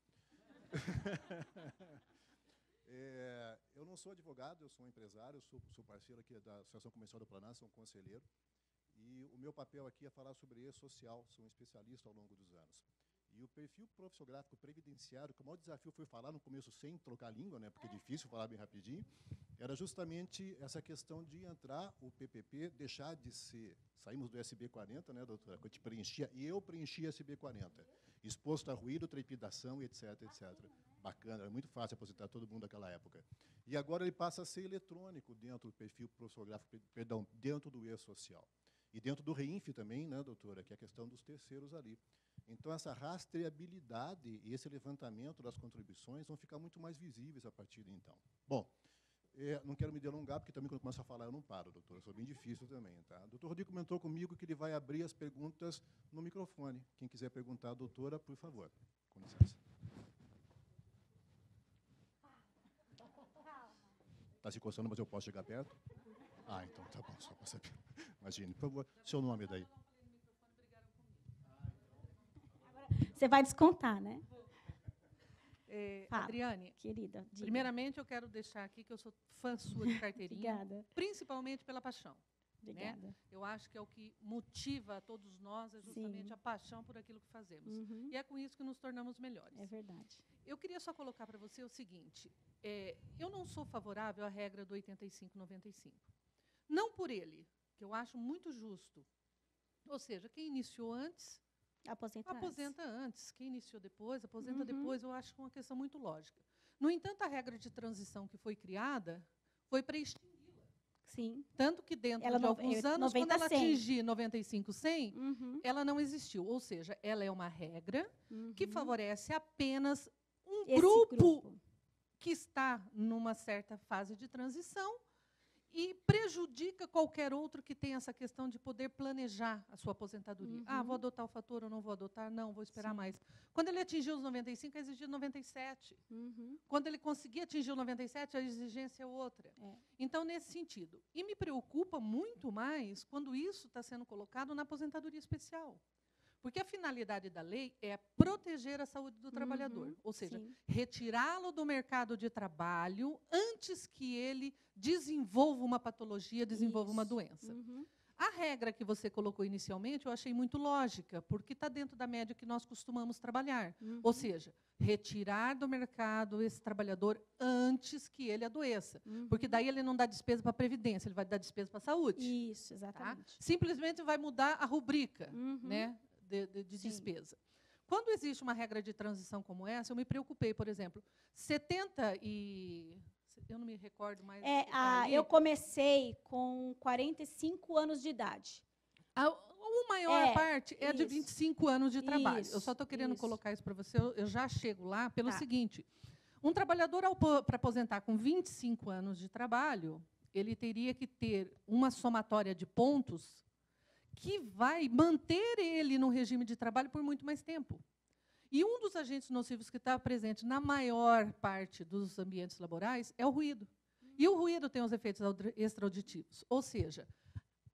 é, eu não sou advogado, eu sou um empresário, eu sou, sou parceiro aqui da Associação Comercial do Planalto, sou um conselheiro. E o meu papel aqui é falar sobre e-social, sou um especialista ao longo dos anos. E o perfil profissionográfico previdenciário, que o maior desafio foi falar no começo sem trocar a língua, né, porque é difícil falar bem rapidinho, era justamente essa questão de entrar o P P P, deixar de ser... Saímos do S B quarenta, né, doutora? Que eu te preenchia, e eu preenchia S B quarenta. Exposto a ruído, trepidação, etc, etcétera. Bacana, era muito fácil aposentar todo mundo naquela época. E agora ele passa a ser eletrônico dentro do perfil profissionográfico, perdão, dentro do e-social. E dentro do REINF também, né, doutora, que é a questão dos terceiros ali. Então, essa rastreabilidade e esse levantamento das contribuições vão ficar muito mais visíveis a partir de então. Bom, é, não quero me delongar, porque também quando eu começo a falar eu não paro, doutora, sou bem difícil também. Tá? O doutor Rodrigo comentou comigo que ele vai abrir as perguntas no microfone. Quem quiser perguntar à doutora, por favor. Com licença. Está se coçando, mas eu posso chegar perto? Ah, então tá bom, só para saber. Imagine, por favor, seu nome daí. Você vai descontar, né? É, Adriane, querida, diga. Primeiramente, eu quero deixar aqui que eu sou fã sua de carteirinha. Obrigada. Principalmente pela paixão. Obrigada. Né? Eu acho que é o que motiva a todos nós, é justamente Sim. a paixão por aquilo que fazemos. Uhum. E é com isso que nos tornamos melhores. É verdade. Eu queria só colocar para você o seguinte, é, eu não sou favorável à regra do oitenta e cinco, noventa e cinco. Não por ele, que eu acho muito justo. Ou seja, quem iniciou antes... Aposenta, aposenta antes. antes. Quem iniciou depois, aposenta uhum. depois, eu acho que é uma questão muito lógica. No entanto, a regra de transição que foi criada foi para extingui-la. Sim. Tanto que dentro ela de alguns no, anos, quando ela atingir noventa e cinco, cem, uhum. ela não existiu. Ou seja, ela é uma regra uhum. que favorece apenas um Esse grupo, grupo que está numa certa fase de transição e prejudica qualquer outro que tenha essa questão de poder planejar a sua aposentadoria. Uhum. Ah, vou adotar o fator ou não vou adotar? Não, vou esperar Sim. mais. Quando ele atingiu os noventa e cinco, a exigência noventa e sete. Uhum. Quando ele conseguir atingir o noventa e sete, a exigência é outra. É. Então, nesse sentido. E me preocupa muito mais quando isso está sendo colocado na aposentadoria especial. Porque a finalidade da lei é proteger a saúde do uhum, trabalhador, ou seja, retirá-lo do mercado de trabalho antes que ele desenvolva uma patologia, desenvolva Isso. uma doença. Uhum. A regra que você colocou inicialmente eu achei muito lógica, porque está dentro da média que nós costumamos trabalhar. Uhum. Ou seja, retirar do mercado esse trabalhador antes que ele adoeça. Uhum. Porque daí ele não dá despesa para a Previdência, ele vai dar despesa para a saúde. Isso, exatamente. Tá? Simplesmente vai mudar a rubrica, uhum. né? de, de, de despesa. Quando existe uma regra de transição como essa, eu me preocupei, por exemplo, setenta e... Eu não me recordo mais. É, a, eu comecei com quarenta e cinco anos de idade. A, a maior é, parte é isso. de vinte e cinco anos de trabalho. Isso, eu só estou querendo isso. colocar isso para você, eu, eu já chego lá pelo tá. seguinte. Um trabalhador, para aposentar com vinte e cinco anos de trabalho, ele teria que ter uma somatória de pontos que vai manter ele no regime de trabalho por muito mais tempo. E um dos agentes nocivos que está presente na maior parte dos ambientes laborais é o ruído. E o ruído tem os efeitos extraauditivos. Ou seja,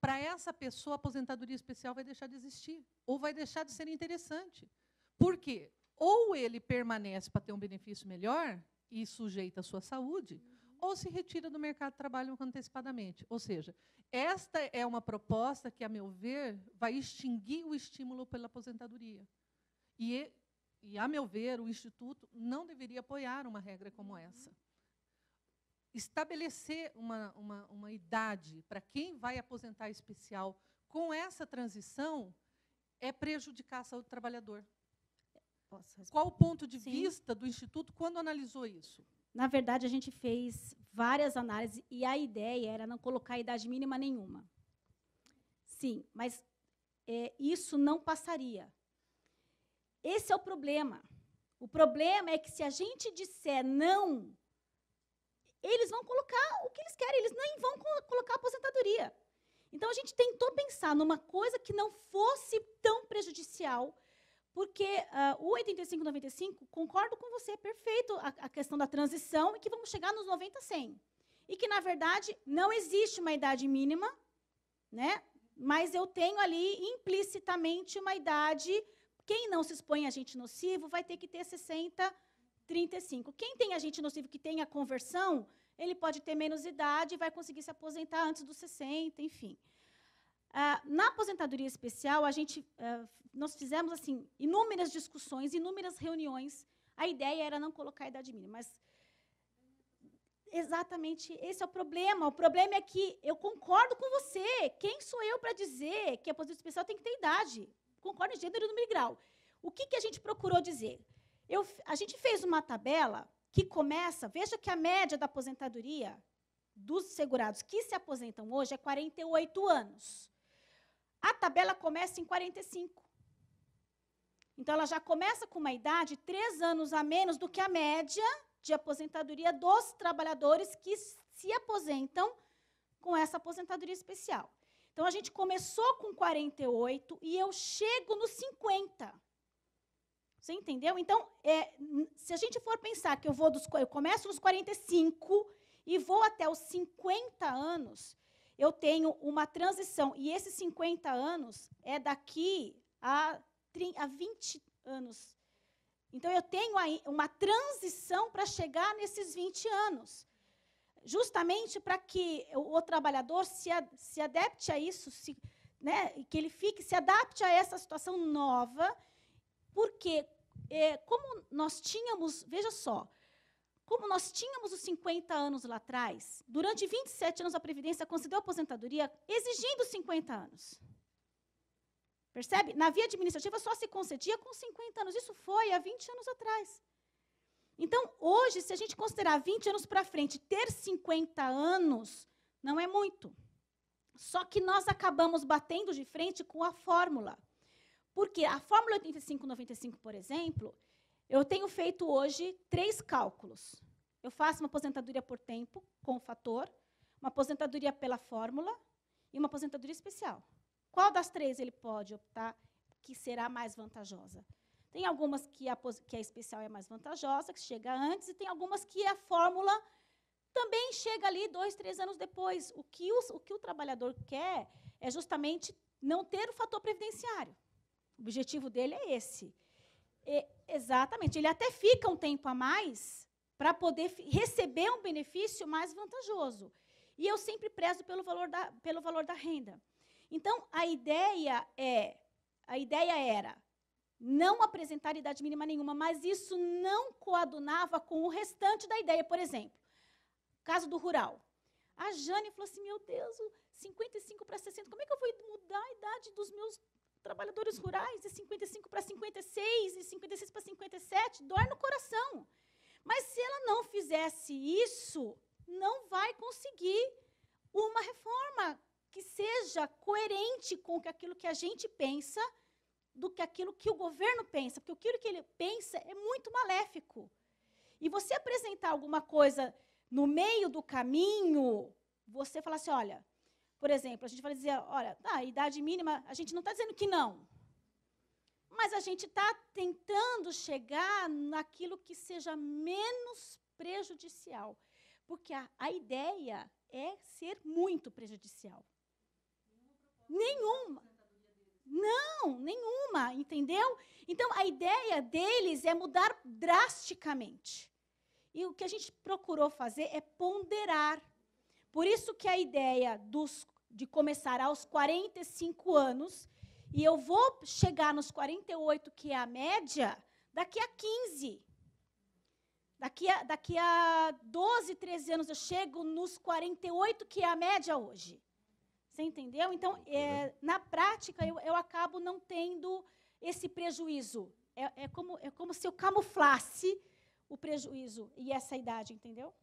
para essa pessoa, a aposentadoria especial vai deixar de existir, ou vai deixar de ser interessante. Por quê? Ou ele permanece para ter um benefício melhor e sujeita a sua saúde, uhum. ou se retira do mercado de trabalho antecipadamente. Ou seja, esta é uma proposta que, a meu ver, vai extinguir o estímulo pela aposentadoria. E, e a meu ver, o Instituto não deveria apoiar uma regra como essa. Estabelecer uma, uma, uma idade para quem vai aposentar especial com essa transição é prejudicar a saúde do trabalhador. Qual o ponto de Sim. vista do Instituto quando analisou isso? Na verdade, a gente fez várias análises e a ideia era não colocar idade mínima nenhuma. Sim, mas é, isso não passaria. Esse é o problema. O problema é que, se a gente disser não, eles vão colocar o que eles querem, eles nem vão co colocar a aposentadoria. Então, a gente tentou pensar numa coisa que não fosse tão prejudicial, porque uh, o oitenta e cinco, noventa e cinco, concordo com você, é perfeito a, a questão da transição, e que vamos chegar nos noventa, cem. E que, na verdade, não existe uma idade mínima, né? Mas eu tenho ali, implicitamente, uma idade. Quem não se expõe a agente nocivo vai ter que ter sessenta, trinta e cinco. Quem tem agente nocivo que tem a conversão, ele pode ter menos idade e vai conseguir se aposentar antes dos sessenta, enfim. Ah, na aposentadoria especial, a gente, ah, nós fizemos assim, inúmeras discussões, inúmeras reuniões. A ideia era não colocar a idade mínima, mas exatamente esse é o problema. O problema é que eu concordo com você. Quem sou eu para dizer que a aposentadoria especial tem que ter idade? Concordo em gênero, número e grau. O que, que a gente procurou dizer? Eu, a gente fez uma tabela que começa, veja que a média da aposentadoria dos segurados que se aposentam hoje é quarenta e oito anos. A tabela começa em quarenta e cinco. Então, ela já começa com uma idade três anos a menos do que a média de aposentadoria dos trabalhadores que se aposentam com essa aposentadoria especial. Então, a gente começou com quarenta e oito e eu chego nos cinquenta. Você entendeu? Então, é, se a gente for pensar que eu, vou dos, eu começo nos quarenta e cinco e vou até os cinquenta anos, eu tenho uma transição. E esses cinquenta anos é daqui a, a vinte anos. Então, eu tenho aí uma transição para chegar nesses vinte anos. Justamente para que o, o trabalhador se, a, se adapte a isso, se, né, que ele fique, se adapte a essa situação nova, porque, é, como nós tínhamos, veja só, como nós tínhamos os cinquenta anos lá atrás, durante vinte e sete anos a Previdência concedeu aposentadoria exigindo cinquenta anos. Percebe? Na via administrativa só se concedia com cinquenta anos. Isso foi há vinte anos atrás. Então, hoje, se a gente considerar vinte anos para frente, ter cinquenta anos não é muito. Só que nós acabamos batendo de frente com a fórmula. Porque a fórmula oitenta e cinco, noventa e cinco, por exemplo, eu tenho feito hoje três cálculos. Eu faço uma aposentadoria por tempo, com o fator, uma aposentadoria pela fórmula e uma aposentadoria especial. Qual das três ele pode optar que será mais vantajosa? Tem algumas que a, que a especial é mais vantajosa, que chega antes, e tem algumas que a fórmula também chega ali dois, três anos depois. O que o, o que o trabalhador quer é justamente não ter o fator previdenciário. O objetivo dele é esse. E, exatamente. Ele até fica um tempo a mais para poder receber um benefício mais vantajoso. E eu sempre prezo pelo valor da, pelo valor da renda. Então, a ideia, é, a ideia era não apresentar idade mínima nenhuma, mas isso não coadunava com o restante da ideia. Por exemplo, caso do rural. A Jane falou assim, meu Deus, cinquenta e cinco para sessenta, como é que eu vou mudar a idade dos meus trabalhadores rurais? De cinquenta e cinco para cinquenta e seis, e cinquenta e seis para cinquenta e sete, dói no coração. Mas, se ela não fizesse isso, não vai conseguir uma reforma que seja coerente com aquilo que a gente pensa, do que aquilo que o governo pensa, porque aquilo que ele pensa é muito maléfico. E você apresentar alguma coisa no meio do caminho, você fala assim, olha, por exemplo, a gente vai dizer, olha, tá, a idade mínima, a gente não está dizendo que não, mas a gente está tentando chegar naquilo que seja menos prejudicial, porque a, a ideia é ser muito prejudicial. Nenhuma. Não, nenhuma, entendeu? Então, a ideia deles é mudar drasticamente. E o que a gente procurou fazer é ponderar. Por isso que a ideia dos, de começar aos quarenta e cinco anos, e eu vou chegar nos quarenta e oito, que é a média, daqui a quinze. Daqui a, daqui a doze, treze anos eu chego nos quarenta e oito, que é a média hoje. Você entendeu? Então, é, na prática, eu, eu acabo não tendo esse prejuízo. É, é, como, é como se eu camuflasse o prejuízo e essa idade, entendeu?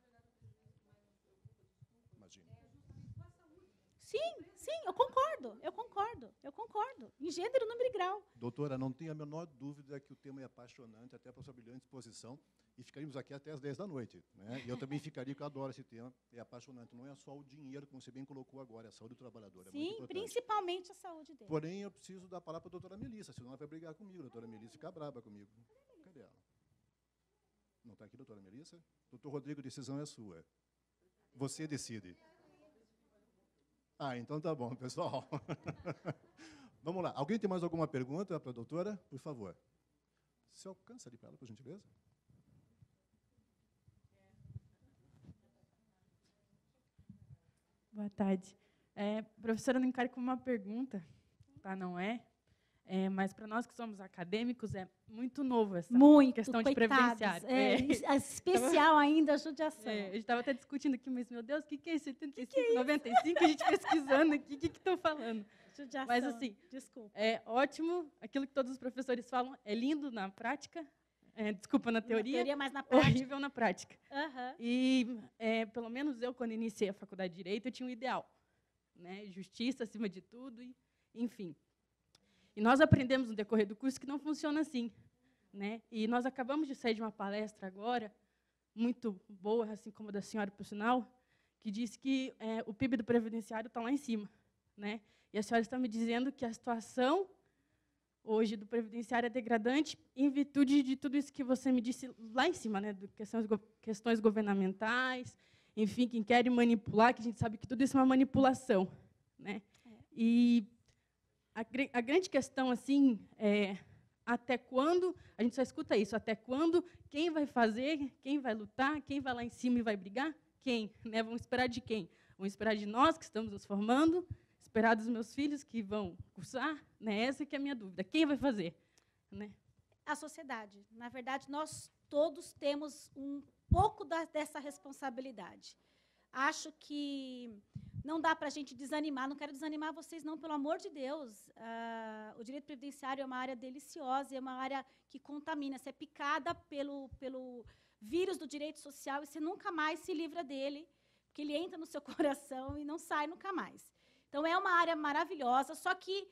Imagina. Sim, sim, eu concordo, eu concordo, eu concordo. Em gênero, número e grau. Doutora, não tenho a menor dúvida que o tema é apaixonante, até para sua brilhante exposição, e ficaríamos aqui até às dez da noite. Né? E eu também ficaria, porque eu adoro esse tema, é apaixonante. Não é só o dinheiro, como você bem colocou agora, é a saúde do trabalhador. É Sim, principalmente a saúde dele. Porém, eu preciso dar a palavra para a doutora Melissa, senão ela vai brigar comigo. A doutora Melissa fica brava comigo. Cadê ela? Não está aqui, doutora Melissa? Doutor Rodrigo, a decisão é sua. Você decide. Ah, então tá bom, pessoal. Vamos lá. Alguém tem mais alguma pergunta para a doutora? Por favor. Você alcança ali para ela, por gentileza? Boa tarde. É, professora, eu não encaro como uma pergunta, tá? Não é? É, mas para nós que somos acadêmicos é muito novo essa muito, questão coitados, de previdenciário. É, é. Especial ainda a judiação. É, a gente estava até discutindo aqui, mas, meu Deus, o que, que é setenta e cinco, que que é noventa e cinco? A gente pesquisando aqui, o que estão falando? Judiação, mas, assim, desculpa. É ótimo, aquilo que todos os professores falam, é lindo na prática, é, desculpa, na teoria, na teoria, mas na prática. Horrível na prática. Uhum. E, é, pelo menos eu, quando iniciei a faculdade de Direito, eu tinha um ideal, né? Justiça acima de tudo, e, enfim. E nós aprendemos no decorrer do curso que não funciona assim, né? E nós acabamos de sair de uma palestra agora, muito boa, assim como a da senhora, por sinal, que disse que é, o P I B do previdenciário está lá em cima, né? E a senhora está me dizendo que a situação hoje do previdenciário é degradante em virtude de tudo isso que você me disse lá em cima, né? De questões, questões governamentais, enfim, quem quer manipular, que a gente sabe que tudo isso é uma manipulação, né? É. E a, a grande questão, assim, é até quando, a gente só escuta isso, até quando, quem vai fazer, quem vai lutar, quem vai lá em cima e vai brigar? Quem? Né? Vamos esperar de quem? Vamos esperar de nós, que estamos nos formando, esperar dos meus filhos, que vão cursar? Né? Essa que é a minha dúvida. Quem vai fazer? Né? A sociedade. Na verdade, nós todos temos um pouco da, dessa responsabilidade. Acho que não dá para a gente desanimar, não quero desanimar vocês, não, pelo amor de Deus. Ah, o direito previdenciário é uma área deliciosa, é uma área que contamina. Você é picada pelo, pelo vírus do direito social e você nunca mais se livra dele, porque ele entra no seu coração e não sai nunca mais. Então, é uma área maravilhosa, só que...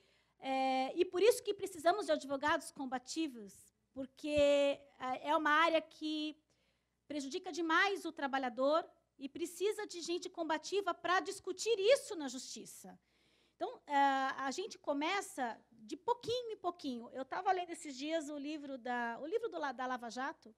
É, e por isso que precisamos de advogados combativos, porque é uma área que prejudica demais o trabalhador, e precisa de gente combativa para discutir isso na justiça. Então, a gente começa de pouquinho em pouquinho. Eu estava lendo esses dias o livro da, o livro do, da Lava Jato.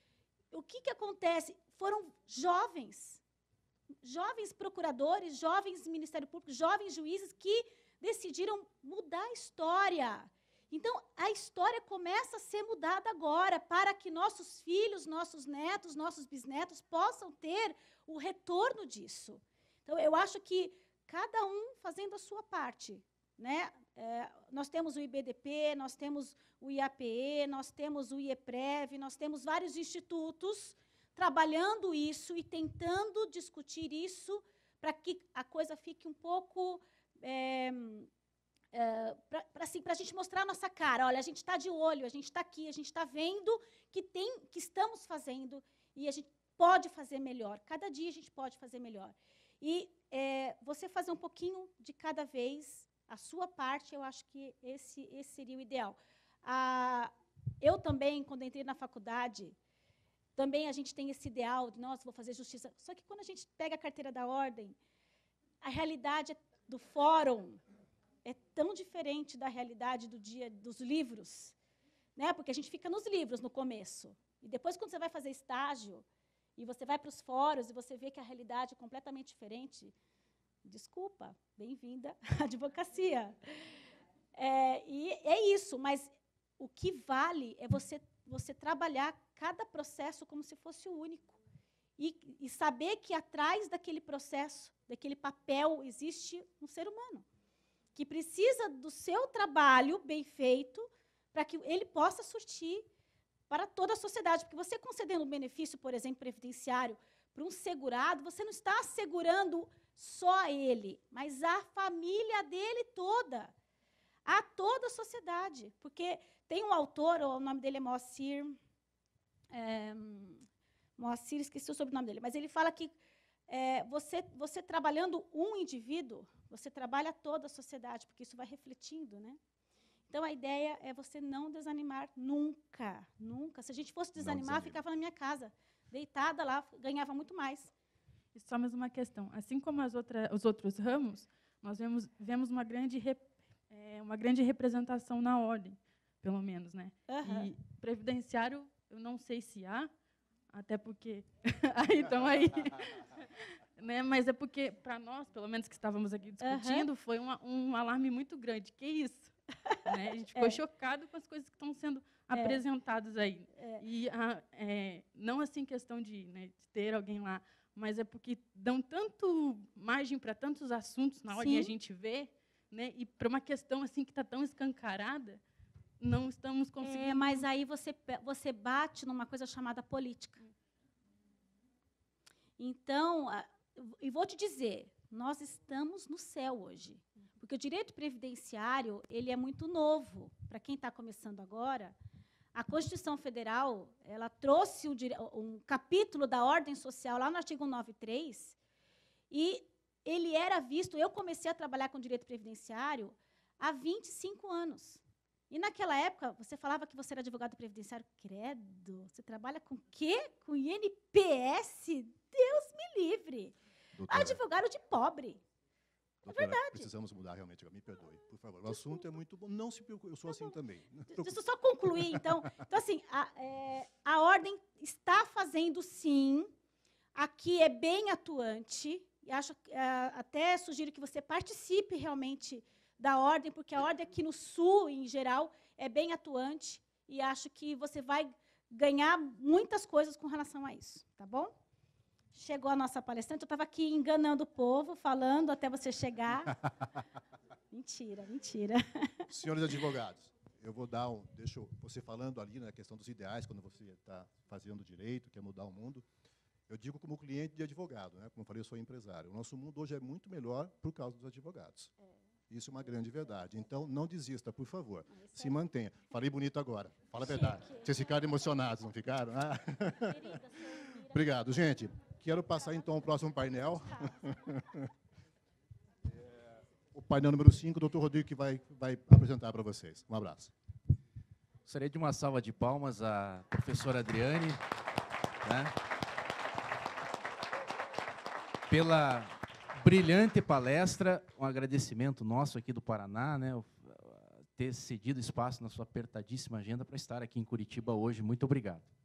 O que, que acontece? Foram jovens, jovens procuradores, jovens Ministério Público, jovens juízes que decidiram mudar a história. Então, a história começa a ser mudada agora, para que nossos filhos, nossos netos, nossos bisnetos possam ter o retorno disso. Então, eu acho que cada um fazendo a sua parte. Né? É, nós temos o I B D P, nós temos o I A P E, nós temos o IEPREV, nós temos vários institutos trabalhando isso e tentando discutir isso para que a coisa fique um pouco... É, É, para assim, a gente mostrar a nossa cara. Olha, a gente está de olho, a gente está aqui, a gente está vendo que, tem, que estamos fazendo e a gente pode fazer melhor. Cada dia a gente pode fazer melhor. E é, você fazer um pouquinho de cada vez, a sua parte, eu acho que esse, esse seria o ideal. Ah, eu também, quando entrei na faculdade, também a gente tem esse ideal de, nossa, vou fazer justiça. Só que quando a gente pega a carteira da ordem, a realidade do fórum é tão diferente da realidade do dia dos livros, né? Porque a gente fica nos livros no começo. E depois, quando você vai fazer estágio, e você vai para os fóruns, e você vê que a realidade é completamente diferente, desculpa, bem-vinda à advocacia. É, e é isso, mas o que vale é você, você trabalhar cada processo como se fosse o único. E, e saber que atrás daquele processo, daquele papel, existe um ser humano, que precisa do seu trabalho bem feito para que ele possa surtir para toda a sociedade. Porque você concedendo um benefício, por exemplo, previdenciário, para um segurado, você não está assegurando só ele, mas a família dele toda, a toda a sociedade. Porque tem um autor, o nome dele é Moacir, é, Moacir, esqueci o sobrenome dele, mas ele fala que é, você, você trabalhando um indivíduo, você trabalha toda a sociedade, porque isso vai refletindo, né? Então, a ideia é você não desanimar nunca, nunca. Se a gente fosse desanimar, ficava na minha casa, deitada lá, ganhava muito mais. E só mais uma questão. Assim como as outra, os outros ramos, nós vemos, vemos uma, grande rep, é, uma grande representação na ordem, pelo menos, né? Uhum. E previdenciário, eu não sei se há, até porque... então, aí... né? Mas é porque, para nós, pelo menos que estávamos aqui discutindo, uhum. foi uma, um alarme muito grande. Que isso? Né? A gente ficou é. chocado com as coisas que estão sendo é. apresentadas aí. É. E a, é, não assim questão de, né, de ter alguém lá, mas é porque dão tanto margem para tantos assuntos na hora que a gente vê, né, e para uma questão assim que está tão escancarada, não estamos conseguindo... É, mas aí você, você bate numa coisa chamada política. Então, e vou te dizer, nós estamos no céu hoje. Porque o direito previdenciário ele é muito novo. Para quem está começando agora, a Constituição Federal ela trouxe um, um capítulo da ordem social lá no artigo noventa e três, e ele era visto... Eu comecei a trabalhar com direito previdenciário há vinte e cinco anos. E, naquela época, você falava que você era advogado previdenciário. Credo, você trabalha com o quê? Com I N P S? Deus me livre. Doutora, advogado de pobre. Doutora, é verdade. Precisamos mudar realmente, me perdoe, por favor. O assunto é muito bom. Não se preocupe, eu sou assim também. Deixa eu só concluir, então. Então, assim, a, é, a ordem está fazendo, sim. Aqui é bem atuante. E acho, é, até sugiro que você participe realmente da ordem, porque a ordem aqui no Sul, em geral, é bem atuante. E acho que você vai ganhar muitas coisas com relação a isso. Tá bom? Chegou a nossa palestrante, eu estava aqui enganando o povo, falando até você chegar. Mentira, mentira. Senhores advogados, eu vou dar um... Deixa eu, você falando ali na questão dos ideais, quando você está fazendo direito, quer mudar o mundo, eu digo como cliente de advogado, né? Como eu falei, eu sou empresário. O nosso mundo hoje é muito melhor por causa dos advogados. É. Isso é uma grande verdade. Então, não desista, por favor. Se mantenha. Falei bonito agora. Fala a verdade. Vocês ficaram emocionados, não ficaram? Ah. Obrigado, gente. Quero passar, então, ao próximo painel. É, o painel número cinco, o doutor Rodrigo, que vai, vai apresentar para vocês. Um abraço. Gostaria de uma salva de palmas à professora Adriane, né, pela brilhante palestra. Um agradecimento nosso aqui do Paraná, né, ter cedido espaço na sua apertadíssima agenda para estar aqui em Curitiba hoje. Muito obrigado.